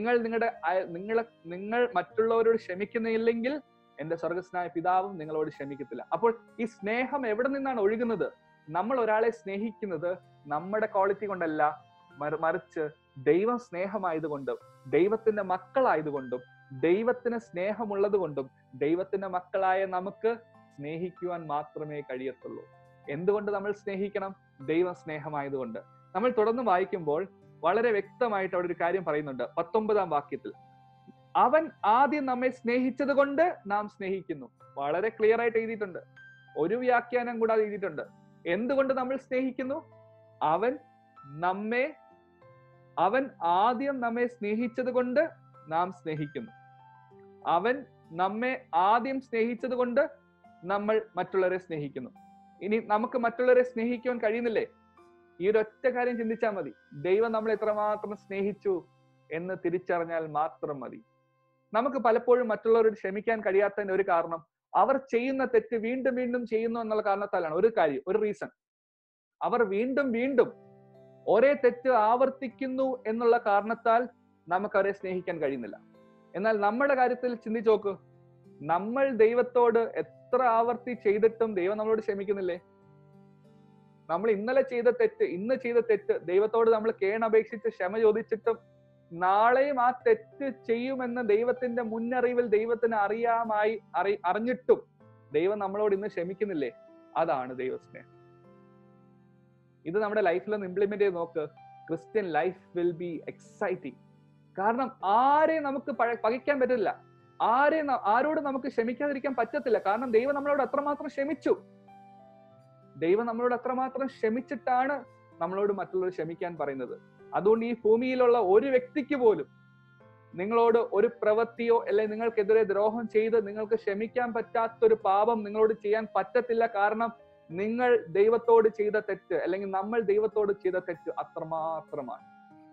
നിങ്ങൾ മറ്റുള്ളവരോട് ക്ഷമിക്കുന്നില്ലെങ്കിൽ എന്റെ സ്വർഗസ്നായ പിതാവും നിങ്ങളോട് ക്ഷമിക്കത്തില്ല. അപ്പോൾ ഈ സ്നേഹം എവിടെ നിന്നാണ് ഒഴുകുന്നത്? നമ്മൾ ഒരാളെ സ്നേഹിക്കുന്നത് നമ്മുടെ ക്വാളിറ്റി കൊണ്ടല്ല, മറിച്ച് ദൈവം സ്നേഹമായതുകൊണ്ടും ദൈവത്തിന്റെ മക്കളായതുകൊണ്ടും ദൈവത്തിന് സ്നേഹമുള്ളത് കൊണ്ടും ദൈവത്തിന്റെ മക്കളായ നമുക്ക് സ്നേഹിക്കുവാൻ മാത്രമേ കഴിയത്തുള്ളൂ. എന്തുകൊണ്ട് നമ്മൾ സ്നേഹിക്കണം? ദൈവം സ്നേഹമായതുകൊണ്ട്. നമ്മൾ തുടർന്ന് വായിക്കുമ്പോൾ വളരെ വ്യക്തമായിട്ട് അവിടെ ഒരു കാര്യം പറയുന്നുണ്ട്. 19-ാം വാക്യത്തിൽ, അവൻ ആദ്യം നമ്മെ സ്നേഹിച്ചത് കൊണ്ട് നാം സ്നേഹിക്കുന്നു. വളരെ ക്ലിയർ ആയിട്ട് എഴുതിയിട്ടുണ്ട്. ഒരു വ്യാഖ്യാനം കൂടാതെ എഴുതിയിട്ടുണ്ട്. എന്തുകൊണ്ട് നമ്മൾ സ്നേഹിക്കുന്നു? അവൻ ആദ്യം നമ്മെ സ്നേഹിച്ചത് കൊണ്ട് നാം സ്നേഹിക്കുന്നു. അവൻ നമ്മെ ആദ്യം സ്നേഹിച്ചത് കൊണ്ട് നമ്മൾ മറ്റുള്ളവരെ സ്നേഹിക്കുന്നു. ഇനി നമുക്ക് മറ്റുള്ളവരെ സ്നേഹിക്കുവാൻ കഴിയുന്നില്ലേ? ഈ ഒരൊറ്റ കാര്യം ചിന്തിച്ചാൽ മതി. ദൈവം നമ്മളെ എത്രമാത്രം സ്നേഹിച്ചു എന്ന് തിരിച്ചറിഞ്ഞാൽ മാത്രം മതി. നമുക്ക് പലപ്പോഴും മറ്റുള്ളവരോട് ക്ഷമിക്കാൻ കഴിയാത്തതിന്റെ ഒരു കാരണം അവർ ചെയ്യുന്ന തെറ്റ് വീണ്ടും വീണ്ടും ചെയ്യുന്നു എന്നുള്ള കാരണത്താലാണ്. ഒരു റീസൺ, അവർ വീണ്ടും വീണ്ടും ഒരേ തെറ്റ് ആവർത്തിക്കുന്നു എന്നുള്ള കാരണത്താൽ നമുക്ക് അവരെ സ്നേഹിക്കാൻ കഴിയുന്നില്ല. എന്നാൽ നമ്മുടെ കാര്യത്തിൽ ചിന്തിച്ചു നോക്ക്, നമ്മൾ ദൈവത്തോട് എത്ര ആവർത്തി ചെയ്തിട്ടും ദൈവം നമ്മളോട് ക്ഷമിക്കുന്നില്ലേ? നമ്മൾ ഇന്ന് ചെയ്ത തെറ്റ് ദൈവത്തോട് നമ്മൾ കേണപേക്ഷിച്ച് ക്ഷമ ചോദിച്ചിട്ടും നാളെയും ആ തെറ്റ് ചെയ്യുമെന്ന് ദൈവത്തിന്റെ മുന്നറിവിൽ ദൈവത്തിന് അറിഞ്ഞിട്ടും ദൈവം നമ്മളോട് ഇന്ന് ക്ഷമിക്കുന്നില്ലേ? അതാണ് ദൈവസ്നേഹം. ഇത് നമ്മുടെ ലൈഫിൽ ഒന്ന് ഇംപ്ലിമെന്റ് ചെയ്ത് നോക്ക്. Christian life will be exciting. കാരണം ആരെയും നമുക്ക് പകയ്ക്കാൻ പറ്റില്ല, ആരോട് നമുക്ക് ക്ഷമിക്കാതിരിക്കാൻ പറ്റത്തില്ല. കാരണം ദൈവം നമ്മളോട് അത്രമാത്രം ക്ഷമിച്ചു. ദൈവം നമ്മളോട് അത്രമാത്രം ക്ഷമിച്ചിട്ടാണ് നമ്മളോട് മറ്റുള്ളവർ ക്ഷമിക്കാൻ പറയുന്നത്. അതുകൊണ്ട് ഈ ഭൂമിയിലുള്ള ഒരു വ്യക്തിക്ക് പോലും നിങ്ങളോട് ഒരു പ്രവൃത്തിയോ അല്ലെങ്കിൽ നിങ്ങൾക്കെതിരെ ദ്രോഹം ചെയ്ത് നിങ്ങൾക്ക് ക്ഷമിക്കാൻ പറ്റാത്തൊരു പാപം നിങ്ങളോട് ചെയ്യാൻ പറ്റത്തില്ല. കാരണം നിങ്ങൾ ദൈവത്തോട് ചെയ്ത തെറ്റ് അല്ലെങ്കിൽ നമ്മൾ ദൈവത്തോട് ചെയ്ത തെറ്റ് അത്രമാത്രമാണ്.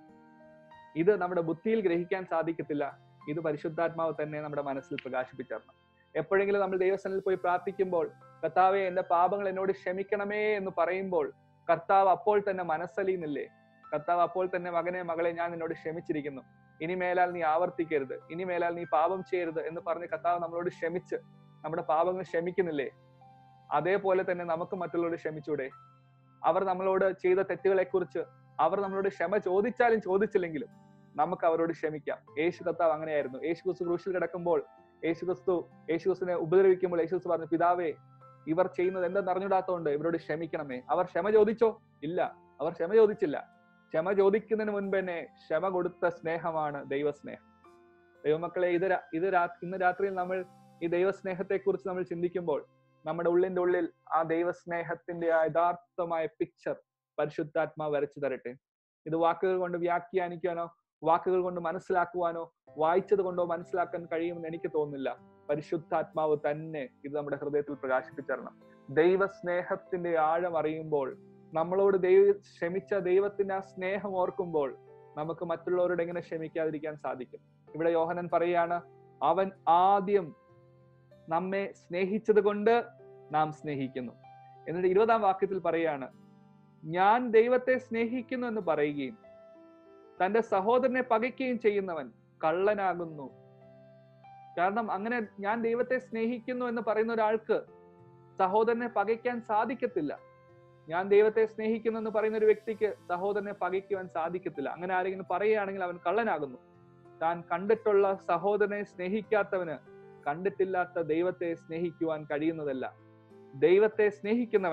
ഇത് നമ്മുടെ ബുദ്ധിയിൽ ഗ്രഹിക്കാൻ സാധിക്കത്തില്ല. ഇത് പരിശുദ്ധാത്മാവ് തന്നെ നമ്മുടെ മനസ്സിൽ പ്രകാശിപ്പിച്ചിരണം. എപ്പോഴെങ്കിലും നമ്മൾ ദൈവസന്നിധിയിൽ പോയി പ്രാർത്ഥിക്കുമ്പോൾ, കർത്താവേ എന്റെ പാപങ്ങൾ എന്നോട് ക്ഷമിക്കണമേ എന്ന് പറയുമ്പോൾ കർത്താവ് അപ്പോൾ തന്നെ മനസ്സലിയുന്നില്ലേ? കർത്താവ് അപ്പോൾ തന്നെ, മകനെ മകളെ, ഞാൻ നിന്നോട് ക്ഷമിച്ചിരിക്കുന്നു, ഇനി മേലാൽ നീ ആവർത്തിക്കരുത്, ഇനി മേലാൽ നീ പാപം ചെയ്യരുത് എന്ന് പറഞ്ഞ് കർത്താവ് നമ്മളോട് ക്ഷമിച്ച് നമ്മുടെ പാപങ്ങൾ ക്ഷമിക്കുന്നില്ലേ? അതേപോലെ തന്നെ നമുക്ക് മറ്റുള്ളവരോട് ക്ഷമിച്ചൂടെ? അവർ നമ്മളോട് ചെയ്ത തെറ്റുകളെ കുറിച്ച് അവർ നമ്മളോട് ക്ഷമ ചോദിച്ചാലും ചോദിച്ചില്ലെങ്കിലും നമുക്ക് അവരോട് ക്ഷമിക്കാം. യേശു കർത്താവ് അങ്ങനെയായിരുന്നു. യേശു ക്രിസ്തു ക്രൂശിൽ കിടക്കുമ്പോൾ യേശുക്രിസ്തുവിനെ ഉപദ്രവിക്കുമ്പോൾ യേശുക്രിസ്തു പറഞ്ഞു, പിതാവേ ഇവർ ചെയ്യുന്നത് എന്തെന്ന് അറിഞ്ഞിടാത്തതുകൊണ്ട് ഇവരോട് ക്ഷമിക്കണമേ. അവർ ക്ഷമ ചോദിച്ചോ? ഇല്ല, അവർ ക്ഷമ ചോദിച്ചില്ല. ക്ഷമ ചോദിക്കുന്നതിന് മുൻപ് തന്നെ ക്ഷമ കൊടുത്ത സ്നേഹമാണ് ദൈവസ്നേഹം. ദൈവമക്കളെ, ഇന്ന് രാത്രിയിൽ നമ്മൾ ഈ ദൈവസ്നേഹത്തെ കുറിച്ച് നമ്മൾ ചിന്തിക്കുമ്പോൾ നമ്മുടെ ഉള്ളിന്റെ ഉള്ളിൽ ആ ദൈവസ്നേഹത്തിന്റെ ആ യഥാർത്ഥമായ പിക്ചർ പരിശുദ്ധാത്മാവ് വരച്ചു തരട്ടെ. ഇത് വാക്കുകൾ കൊണ്ട് വ്യാഖ്യാനിക്കാനോ വാക്കുകൾ കൊണ്ട് മനസ്സിലാക്കുവാനോ വായിച്ചത് കൊണ്ടോ മനസ്സിലാക്കാൻ കഴിയുമെന്ന് എനിക്ക് തോന്നുന്നില്ല. പരിശുദ്ധാത്മാവ് തന്നെ ഇത് നമ്മുടെ ഹൃദയത്തിൽ പ്രകാശിപ്പിച്ചരണം. ദൈവസ്നേഹത്തിന്റെ ആഴം അറിയുമ്പോൾ, നമ്മളോട് ക്ഷമിച്ച ദൈവത്തിന്റെ ആ സ്നേഹം ഓർക്കുമ്പോൾ നമുക്ക് മറ്റുള്ളവരോട് എങ്ങനെ ക്ഷമിക്കാതിരിക്കാൻ സാധിക്കും? ഇവിടെ യോഹന്നാൻ പറയാണ്, അവൻ ആദ്യം നമ്മെ സ്നേഹിച്ചത് കൊണ്ട് നാം സ്നേഹിക്കുന്നു. എന്നിട്ട് 20-ാം വാക്യത്തിൽ പറയാണ്, ഞാൻ ദൈവത്തെ സ്നേഹിക്കുന്നു എന്ന് പറയുകയും തന്റെ സഹോദരനെ പകയ്ക്കുകയും ചെയ്യുന്നവൻ കള്ളനാകുന്നു. കാരണം അങ്ങനെ ഞാൻ ദൈവത്തെ സ്നേഹിക്കുന്നു എന്ന് പറയുന്ന ഒരാൾക്ക് സഹോദരനെ പകയ്ക്കാൻ സാധിക്കത്തില്ല. ഞാൻ ദൈവത്തെ സ്നേഹിക്കുന്നു എന്ന് പറയുന്ന ഒരു വ്യക്തിക്ക് സഹോദരനെ പകയ്ക്കുവാൻ സാധിക്കത്തില്ല. അങ്ങനെ ആരെങ്കിലും പറയുകയാണെങ്കിൽ അവൻ കള്ളനാകുന്നു. താൻ കണ്ടിട്ടുള്ള സഹോദരനെ സ്നേഹിക്കാത്തവന് കണ്ടിട്ടില്ലാത്ത ദൈവത്തെ സ്നേഹിക്കുവാൻ കഴിയുന്നതല്ല. ദൈവത്തെ സ്നേഹിക്കുന്നവൻ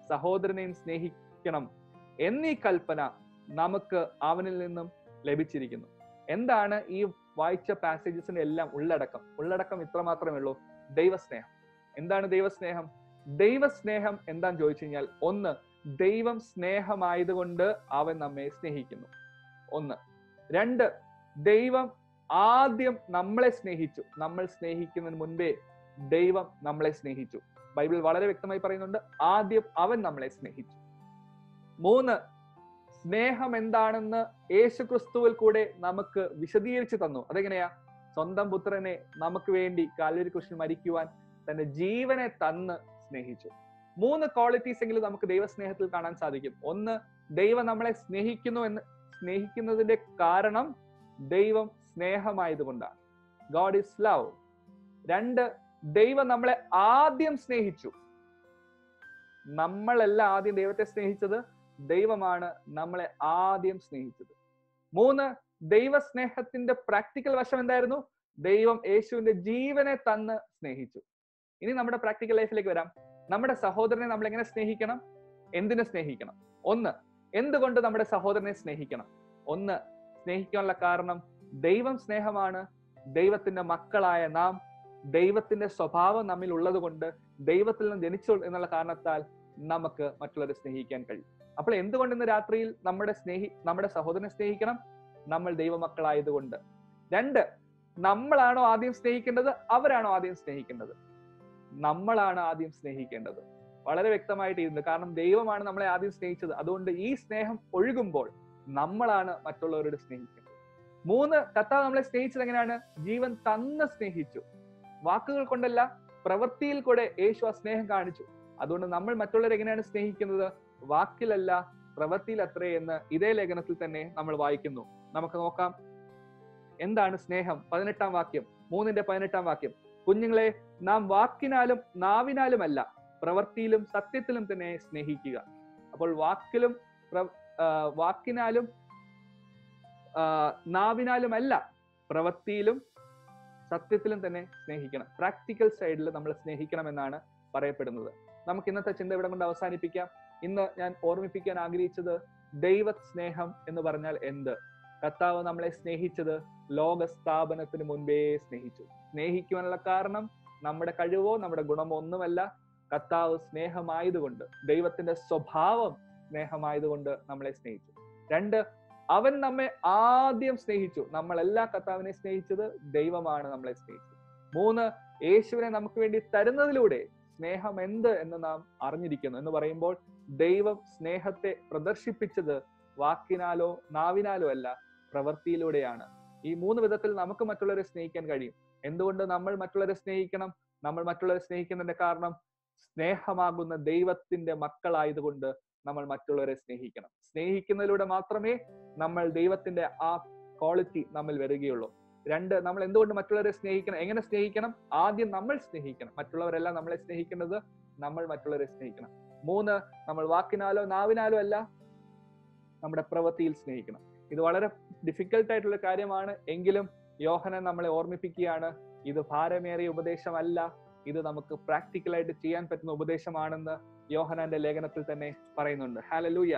സഹോദരനെയും സ്നേഹിക്കണം എന്നീ കൽപ്പന നമുക്ക് അവനിൽ നിന്നും ലഭിച്ചിരിക്കുന്നു. എന്താണ് ഈ വായിച്ച പാസേജസിന്റെ എല്ലാം ഉള്ളടക്കം ഇത്ര മാത്രമേ ഉള്ളൂ. ദൈവസ്നേഹം. എന്താണ് ദൈവസ്നേഹം? ദൈവസ്നേഹം എന്താന്ന് ചോദിച്ചു കഴിഞ്ഞാൽ, ഒന്ന്, ദൈവം സ്നേഹമായതുകൊണ്ട് അവൻ നമ്മെ സ്നേഹിക്കുന്നു. ഒന്ന്. രണ്ട്, ദൈവം ആദ്യം നമ്മളെ സ്നേഹിച്ചു. നമ്മൾ സ്നേഹിക്കുന്നതിന് മുൻപേ ദൈവം നമ്മളെ സ്നേഹിച്ചു. ബൈബിൾ വളരെ വ്യക്തമായി പറയുന്നുണ്ട്, ആദ്യം അവൻ നമ്മളെ സ്നേഹിച്ചു. മൂന്ന്, സ്നേഹം എന്താണെന്ന് യേശുക്രിസ്തുവിൽ കൂടെ നമുക്ക് വിശദീകരിച്ചു തന്നു. അതെങ്ങനെയാ? സ്വന്തം പുത്രനെ നമുക്ക് വേണ്ടി കാൽവരി ക്രൂശിൽ മരിക്കുവാൻ തന്റെ ജീവനെ തന്ന് സ്നേഹിച്ചു. മൂന്ന് ക്വാളിറ്റീസ് എങ്കിലും നമുക്ക് ദൈവസ്നേഹത്തിൽ കാണാൻ സാധിക്കും. ഒന്ന്, ദൈവം നമ്മളെ സ്നേഹിക്കുന്നതിന്റെ കാരണം ദൈവം സ്നേഹമായതുകൊണ്ടാണ്. God is love. രണ്ട്, ദൈവം നമ്മളെ ആദ്യം സ്നേഹിച്ചു. നമ്മളല്ല ആദ്യം ദൈവത്തെ സ്നേഹിച്ചത്, ദൈവമാണ് നമ്മളെ ആദ്യം സ്നേഹിച്ചത്. മൂന്ന്, ദൈവസ്നേഹത്തിന്റെ പ്രാക്ടിക്കൽ വശം എന്തായിരുന്നു? ദൈവം യേശുവിന്റെ ജീവനെ തന്ന് സ്നേഹിച്ചു. ഇനി നമ്മുടെ പ്രാക്ടിക്കൽ ലൈഫിലേക്ക് വരാം. നമ്മുടെ സഹോദരനെ നമ്മൾ എങ്ങനെ സ്നേഹിക്കണം? എന്തിനു സ്നേഹിക്കണം? ഒന്ന്, എന്തുകൊണ്ട് നമ്മുടെ സഹോദരനെ സ്നേഹിക്കണം? ഒന്ന്, സ്നേഹിക്കാനുള്ള കാരണം ദൈവം സ്നേഹമാണ്. ദൈവത്തിന്റെ മക്കളായ നാം ദൈവത്തിന്റെ സ്വഭാവം നമ്മിൽ ഉള്ളത് കൊണ്ട്, ദൈവത്തിൽ നിന്ന് ജനിച്ചു എന്നുള്ള കാരണത്താൽ നമുക്ക് മറ്റുള്ളവരെ സ്നേഹിക്കാൻ കഴിയും. അപ്പോൾ എന്തുകൊണ്ട് ഇന്ന് രാത്രിയിൽ നമ്മുടെ സഹോദരനെ സ്നേഹിക്കണം? നമ്മൾ ദൈവമക്കളായതുകൊണ്ട്. രണ്ട്, നമ്മളാണോ ആദ്യം സ്നേഹിക്കേണ്ടത്, അവരാണോ ആദ്യം സ്നേഹിക്കേണ്ടത്? നമ്മളാണ് ആദ്യം സ്നേഹിക്കേണ്ടത്. വളരെ വ്യക്തമായിട്ട് ഇരുന്നു. കാരണം ദൈവമാണ് നമ്മളെ ആദ്യം സ്നേഹിച്ചത്. അതുകൊണ്ട് ഈ സ്നേഹം ഒഴുകുമ്പോൾ നമ്മളാണ് മറ്റുള്ളവരോട് സ്നേഹിക്കേണ്ടത്. മൂന്ന്, കർത്താവ് നമ്മളെ സ്നേഹിച്ചത് എങ്ങനെയാണ്? ജീവൻ തന്ന് സ്നേഹിച്ചു. വാക്കുകൾ കൊണ്ടല്ല, പ്രവൃത്തിയിൽ കൂടെ യേശു ആ സ്നേഹം കാണിച്ചു. അതുകൊണ്ട് നമ്മൾ മറ്റുള്ളവരെ എങ്ങനെയാണ് സ്നേഹിക്കുന്നത്? വാക്കിലല്ല, പ്രവൃത്തിയിൽ അത്രേ എന്ന് ഇതേ ലേഖനത്തിൽ തന്നെ നമ്മൾ വായിക്കുന്നു. നമുക്ക് നോക്കാം എന്താണ് സ്നേഹം. 18-ാം വാക്യം, 3:18 വാക്യം. കുഞ്ഞുങ്ങളെ, നാം വാക്കിനാലും നാവിനാലുമല്ല, പ്രവൃത്തിയിലും സത്യത്തിലും തന്നെ സ്നേഹിക്കുക. അപ്പോൾ വാക്കിനാലും നാവിനാലുമല്ല, പ്രവൃത്തിയിലും സത്യത്തിലും തന്നെ സ്നേഹിക്കണം. പ്രാക്ടിക്കൽ സൈഡിൽ നമ്മൾ സ്നേഹിക്കണം എന്നാണ് പറയപ്പെടുന്നത്. നമുക്ക് ഇന്നത്തെ ചിന്ത ഇവിടെ കൊണ്ട് അവസാനിപ്പിക്കാം. ഇന്ന് ഞാൻ ഓർമ്മിപ്പിക്കാൻ ആഗ്രഹിച്ചത്, ദൈവ സ്നേഹം എന്ന് പറഞ്ഞാൽ എന്ത്? കർത്താവ് നമ്മളെ സ്നേഹിച്ചത് ലോക സ്ഥാപനത്തിന് മുൻപേ സ്നേഹിച്ചു. സ്നേഹിക്കുവാനുള്ള കാരണം നമ്മുടെ കഴിവോ നമ്മുടെ ഗുണമോ ഒന്നുമല്ല. കർത്താവ് സ്നേഹമായതുകൊണ്ട്, ദൈവത്തിന്റെ സ്വഭാവം സ്നേഹമായതുകൊണ്ട് നമ്മളെ സ്നേഹിച്ചു. രണ്ട്, അവൻ നമ്മെ ആദ്യം സ്നേഹിച്ചു. നമ്മളല്ല കർത്താവിനെ സ്നേഹിച്ചത്, ദൈവമാണ് നമ്മളെ സ്നേഹിച്ചത്. മൂന്ന്, യേശുവിനെ നമുക്ക് വേണ്ടി തരുന്നതിലൂടെ സ്നേഹം എന്ത് എന്ന് നാം അറിഞ്ഞിരിക്കുന്നു. എന്ന് പറയുമ്പോൾ ദൈവം സ്നേഹത്തെ പ്രദർശിപ്പിച്ചത് വാക്കിനാലോ നാവിനാലോ അല്ല, പ്രവൃത്തിയിലൂടെയാണ്. ഈ മൂന്ന് വിധത്തിൽ നമുക്ക് മറ്റുള്ളവരെ സ്നേഹിക്കാൻ കഴിയും. എന്തുകൊണ്ട് നമ്മൾ മറ്റുള്ളവരെ സ്നേഹിക്കണം? നമ്മൾ മറ്റുള്ളവരെ സ്നേഹിക്കുന്നതിന്റെ കാരണം സ്നേഹമാകുന്ന ദൈവത്തിന്റെ മക്കളായതുകൊണ്ട് നമ്മൾ മറ്റുള്ളവരെ സ്നേഹിക്കണം. സ്നേഹിക്കുന്നതിലൂടെ മാത്രമേ നമ്മൾ ദൈവത്തിന്റെ ആ ക്വാളിറ്റി നമ്മിൽ വരികയുള്ളൂ. രണ്ട്, നമ്മൾ എന്തുകൊണ്ട് മറ്റുള്ളവരെ സ്നേഹിക്കണം? എങ്ങനെ സ്നേഹിക്കണം? ആദ്യം നമ്മൾ സ്നേഹിക്കണം. മറ്റുള്ളവരെല്ലാം നമ്മളെ സ്നേഹിക്കുന്നത്, നമ്മൾ മറ്റുള്ളവരെ സ്നേഹിക്കണം. മൂന്ന്, നമ്മൾ വാക്കിനാലോ നാവിനാലോ അല്ല, നമ്മുടെ പ്രവൃത്തിയിൽ സ്നേഹിക്കണം. ഇത് വളരെ ഡിഫിക്കൽട്ട് ആയിട്ടുള്ള കാര്യമാണ്. എങ്കിലും യോഹന്നാൻ നമ്മളെ ഓർമ്മിപ്പിക്കുകയാണ്, ഇത് ഭാരമേറിയ ഉപദേശമല്ല, ഇത് നമുക്ക് പ്രാക്ടിക്കലായിട്ട് ചെയ്യാൻ പറ്റുന്ന ഉപദേശമാണെന്ന് യോഹന്നാന്റെ ലേഖനത്തിൽ തന്നെ പറയുന്നുണ്ട്. ഹല്ലേലൂയ.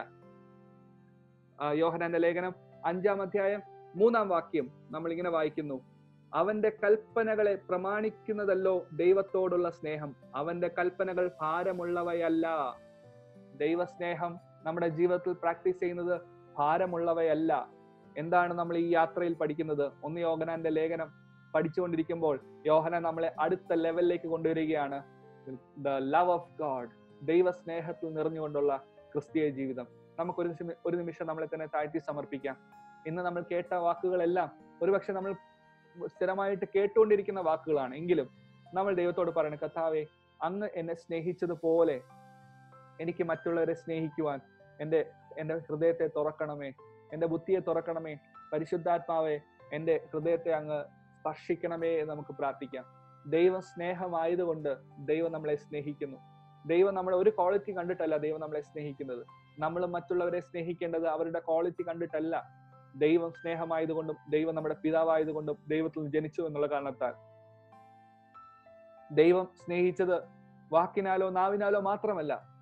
യോഹന്നാന്റെ ലേഖനം 5-ാം അധ്യായം 3-ാം വാക്യം നമ്മൾ ഇങ്ങനെ വായിക്കുന്നു, അവന്റെ കൽപ്പനകളെ പ്രമാണിക്കുന്നതല്ലോ ദൈവത്തോടുള്ള സ്നേഹം, അവന്റെ കൽപ്പനകൾ ഭാരമുള്ളവയല്ല. ദൈവസ്നേഹം നമ്മുടെ ജീവിതത്തിൽ പ്രാക്ടീസ് ചെയ്യുന്നത് ഭാരമുള്ളവയല്ല. എന്താണ് നമ്മൾ ഈ യാത്രയിൽ പഠിക്കുന്നത്? 1 യോഹന്നാന്റെ ലേഖനം പഠിച്ചുകൊണ്ടിരിക്കുമ്പോൾ യോഹന്നാൻ നമ്മളെ അടുത്ത ലെവലിലേക്ക് കൊണ്ടുവരികയാണ്. ദ ലവ് ഓഫ് ഗോഡ്, ദൈവസ്നേഹത്തിൽ നിറഞ്ഞുകൊണ്ടുള്ള ക്രിസ്തീയ ജീവിതം. നമുക്ക് ഒരു നിമിഷം നമ്മളെ തന്നെ താഴ്ത്തി സമർപ്പിക്കാം. ഇന്ന് നമ്മൾ കേട്ട വാക്കുകളെല്ലാം ഒരുപക്ഷെ നമ്മൾ സ്ഥിരമായിട്ട് കേട്ടുകൊണ്ടിരിക്കുന്ന വാക്കുകളാണ്. എങ്കിലും നമ്മൾ ദൈവത്തോട് പറയണം, കർത്താവേ, അങ്ങ് എന്നെ സ്നേഹിച്ചതുപോലെ എനിക്ക് മറ്റുള്ളവരെ സ്നേഹിക്കുവാൻ എന്റെ ഹൃദയത്തെ തുറക്കണമേ, എന്റെ ബുദ്ധിയെ തുറക്കണമേ. പരിശുദ്ധാത്മാവെ, എന്റെ ഹൃദയത്തെ അങ്ങ് സ്പർശിക്കണമേ എന്ന് നമുക്ക് പ്രാർത്ഥിക്കാം. ദൈവം സ്നേഹമായതുകൊണ്ട് ദൈവം നമ്മളെ സ്നേഹിക്കുന്നു. ദൈവം നമ്മളെ ഒരു ക്വാളിറ്റി കണ്ടിട്ടല്ല ദൈവം നമ്മളെ സ്നേഹിക്കുന്നത്. നമ്മൾ മറ്റുള്ളവരെ സ്നേഹിക്കേണ്ടത് അവരുടെ ക്വാളിറ്റി കണ്ടിട്ടല്ല. ദൈവം സ്നേഹമായതുകൊണ്ടും ദൈവം നമ്മുടെ പിതാവായതുകൊണ്ടും ദൈവത്തിൽ നിന്ന് ജനിച്ചു എന്നുള്ള കാരണത്താൽ ദൈവം സ്നേഹിച്ചത് വാക്കിനാലോ നാവിനാലോ മാത്രമല്ല,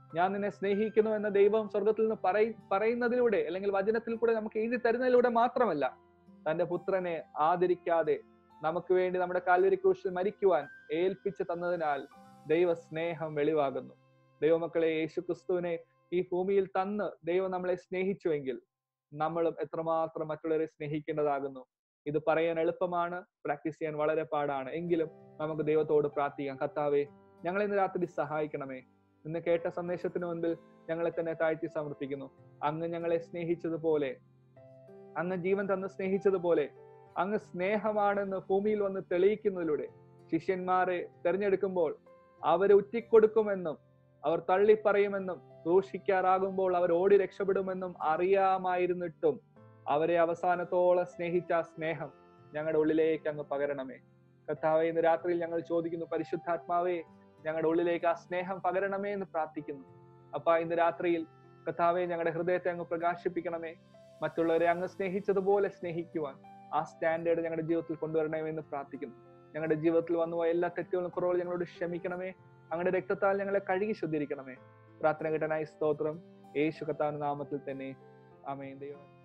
ഞാൻ നിന്നെ സ്നേഹിക്കുന്നു എന്ന ദൈവം സ്വർഗത്തിൽ നിന്ന് പറയുന്നതിലൂടെ, അല്ലെങ്കിൽ വചനത്തിൽ കൂടെ നമുക്ക് എഴുതി തരുന്നതിലൂടെ മാത്രമല്ല, തന്റെ പുത്രനെ ആദരിക്കാതെ നമുക്ക് വേണ്ടി നമ്മുടെ കാൽവരി ക്രൂശിൽ മരിക്കുവാൻ ഏൽപ്പിച്ചു തന്നതിനാൽ ദൈവ സ്നേഹം വെളിവാകുന്നു. ദൈവമക്കളെ, യേശു ക്രിസ്തുവിനെ ഈ ഭൂമിയിൽ തന്ന് ദൈവം നമ്മളെ സ്നേഹിച്ചുവെങ്കിൽ നമ്മളും എത്രമാത്രം മറ്റുള്ളവരെ സ്നേഹിക്കേണ്ടതാകുന്നു. ഇത് പറയാൻ എളുപ്പമാണ്, പ്രാക്ടീസ് ചെയ്യാൻ വളരെ പാടാണ്. എങ്കിലും നമുക്ക് ദൈവത്തോട് പ്രാർത്ഥിക്കാം. കർത്താവേ, ഞങ്ങളെ ഇന്ന് രാത്രി സഹായിക്കണമേ. ഇന്ന് കേട്ട സന്ദേശത്തിന് മുൻപിൽ ഞങ്ങളെ തന്നെ താഴ്ത്തി സമർപ്പിക്കുന്നു. അങ്ങ് ഞങ്ങളെ സ്നേഹിച്ചതുപോലെ, അങ്ങ് ജീവൻ തന്ന് സ്നേഹിച്ചതുപോലെ, അങ്ങ് സ്നേഹമാണെന്ന് ഭൂമിയിൽ വന്ന് തെളിയിക്കുന്നതിലൂടെ ശിഷ്യന്മാരെ തെരഞ്ഞെടുക്കുമ്പോൾ അവരെ ഉറ്റിക്കൊടുക്കുമെന്നും അവർ തള്ളിപ്പറയുമെന്നും ക്രൂശിക്കാറാകുമ്പോൾ അവർ ഓടി രക്ഷപ്പെടുമെന്നും അറിയാമായിരുന്നിട്ടും അവരെ അവസാനത്തോളം സ്നേഹിച്ച ആ സ്നേഹം ഞങ്ങളുടെ ഉള്ളിലേക്ക് അങ്ങ് പകരണമേ. കർത്താവേ, ഇന്ന് രാത്രിയിൽ ഞങ്ങൾ ചോദിക്കുന്നു, പരിശുദ്ധാത്മാവേ, ഞങ്ങളുടെ ഉള്ളിലേക്ക് ആ സ്നേഹം പകരണമേ എന്ന് പ്രാർത്ഥിക്കുന്നു. അപ്പാ, ഇന്ന് രാത്രിയിൽ കർത്താവേ, ഞങ്ങളുടെ ഹൃദയത്തെ അങ്ങ് പ്രകാശിപ്പിക്കണമേ. മറ്റുള്ളവരെ അങ്ങ് സ്നേഹിച്ചതുപോലെ സ്നേഹിക്കുവാൻ ആ സ്റ്റാൻഡേർഡ് ഞങ്ങളുടെ ജീവിതത്തിൽ കൊണ്ടുവരണമേ എന്ന് പ്രാർത്ഥിക്കുന്നു. ഞങ്ങളുടെ ജീവിതത്തിൽ വന്നുപോയ എല്ലാ തെറ്റുകളും കുറവുകളും ഞങ്ങളോട് ക്ഷമിക്കണമേ. അങ്ങയുടെ രക്തത്താൽ ഞങ്ങളെ കഴുകി ശുദ്ധീകരിക്കണമേ. പ്രാർത്ഥന കേട്ടനായി സ്തോത്രം. യേശു കർത്താവിന്റെ നാമത്തിൽ തന്നെ. ആമേൻ. ദൈവം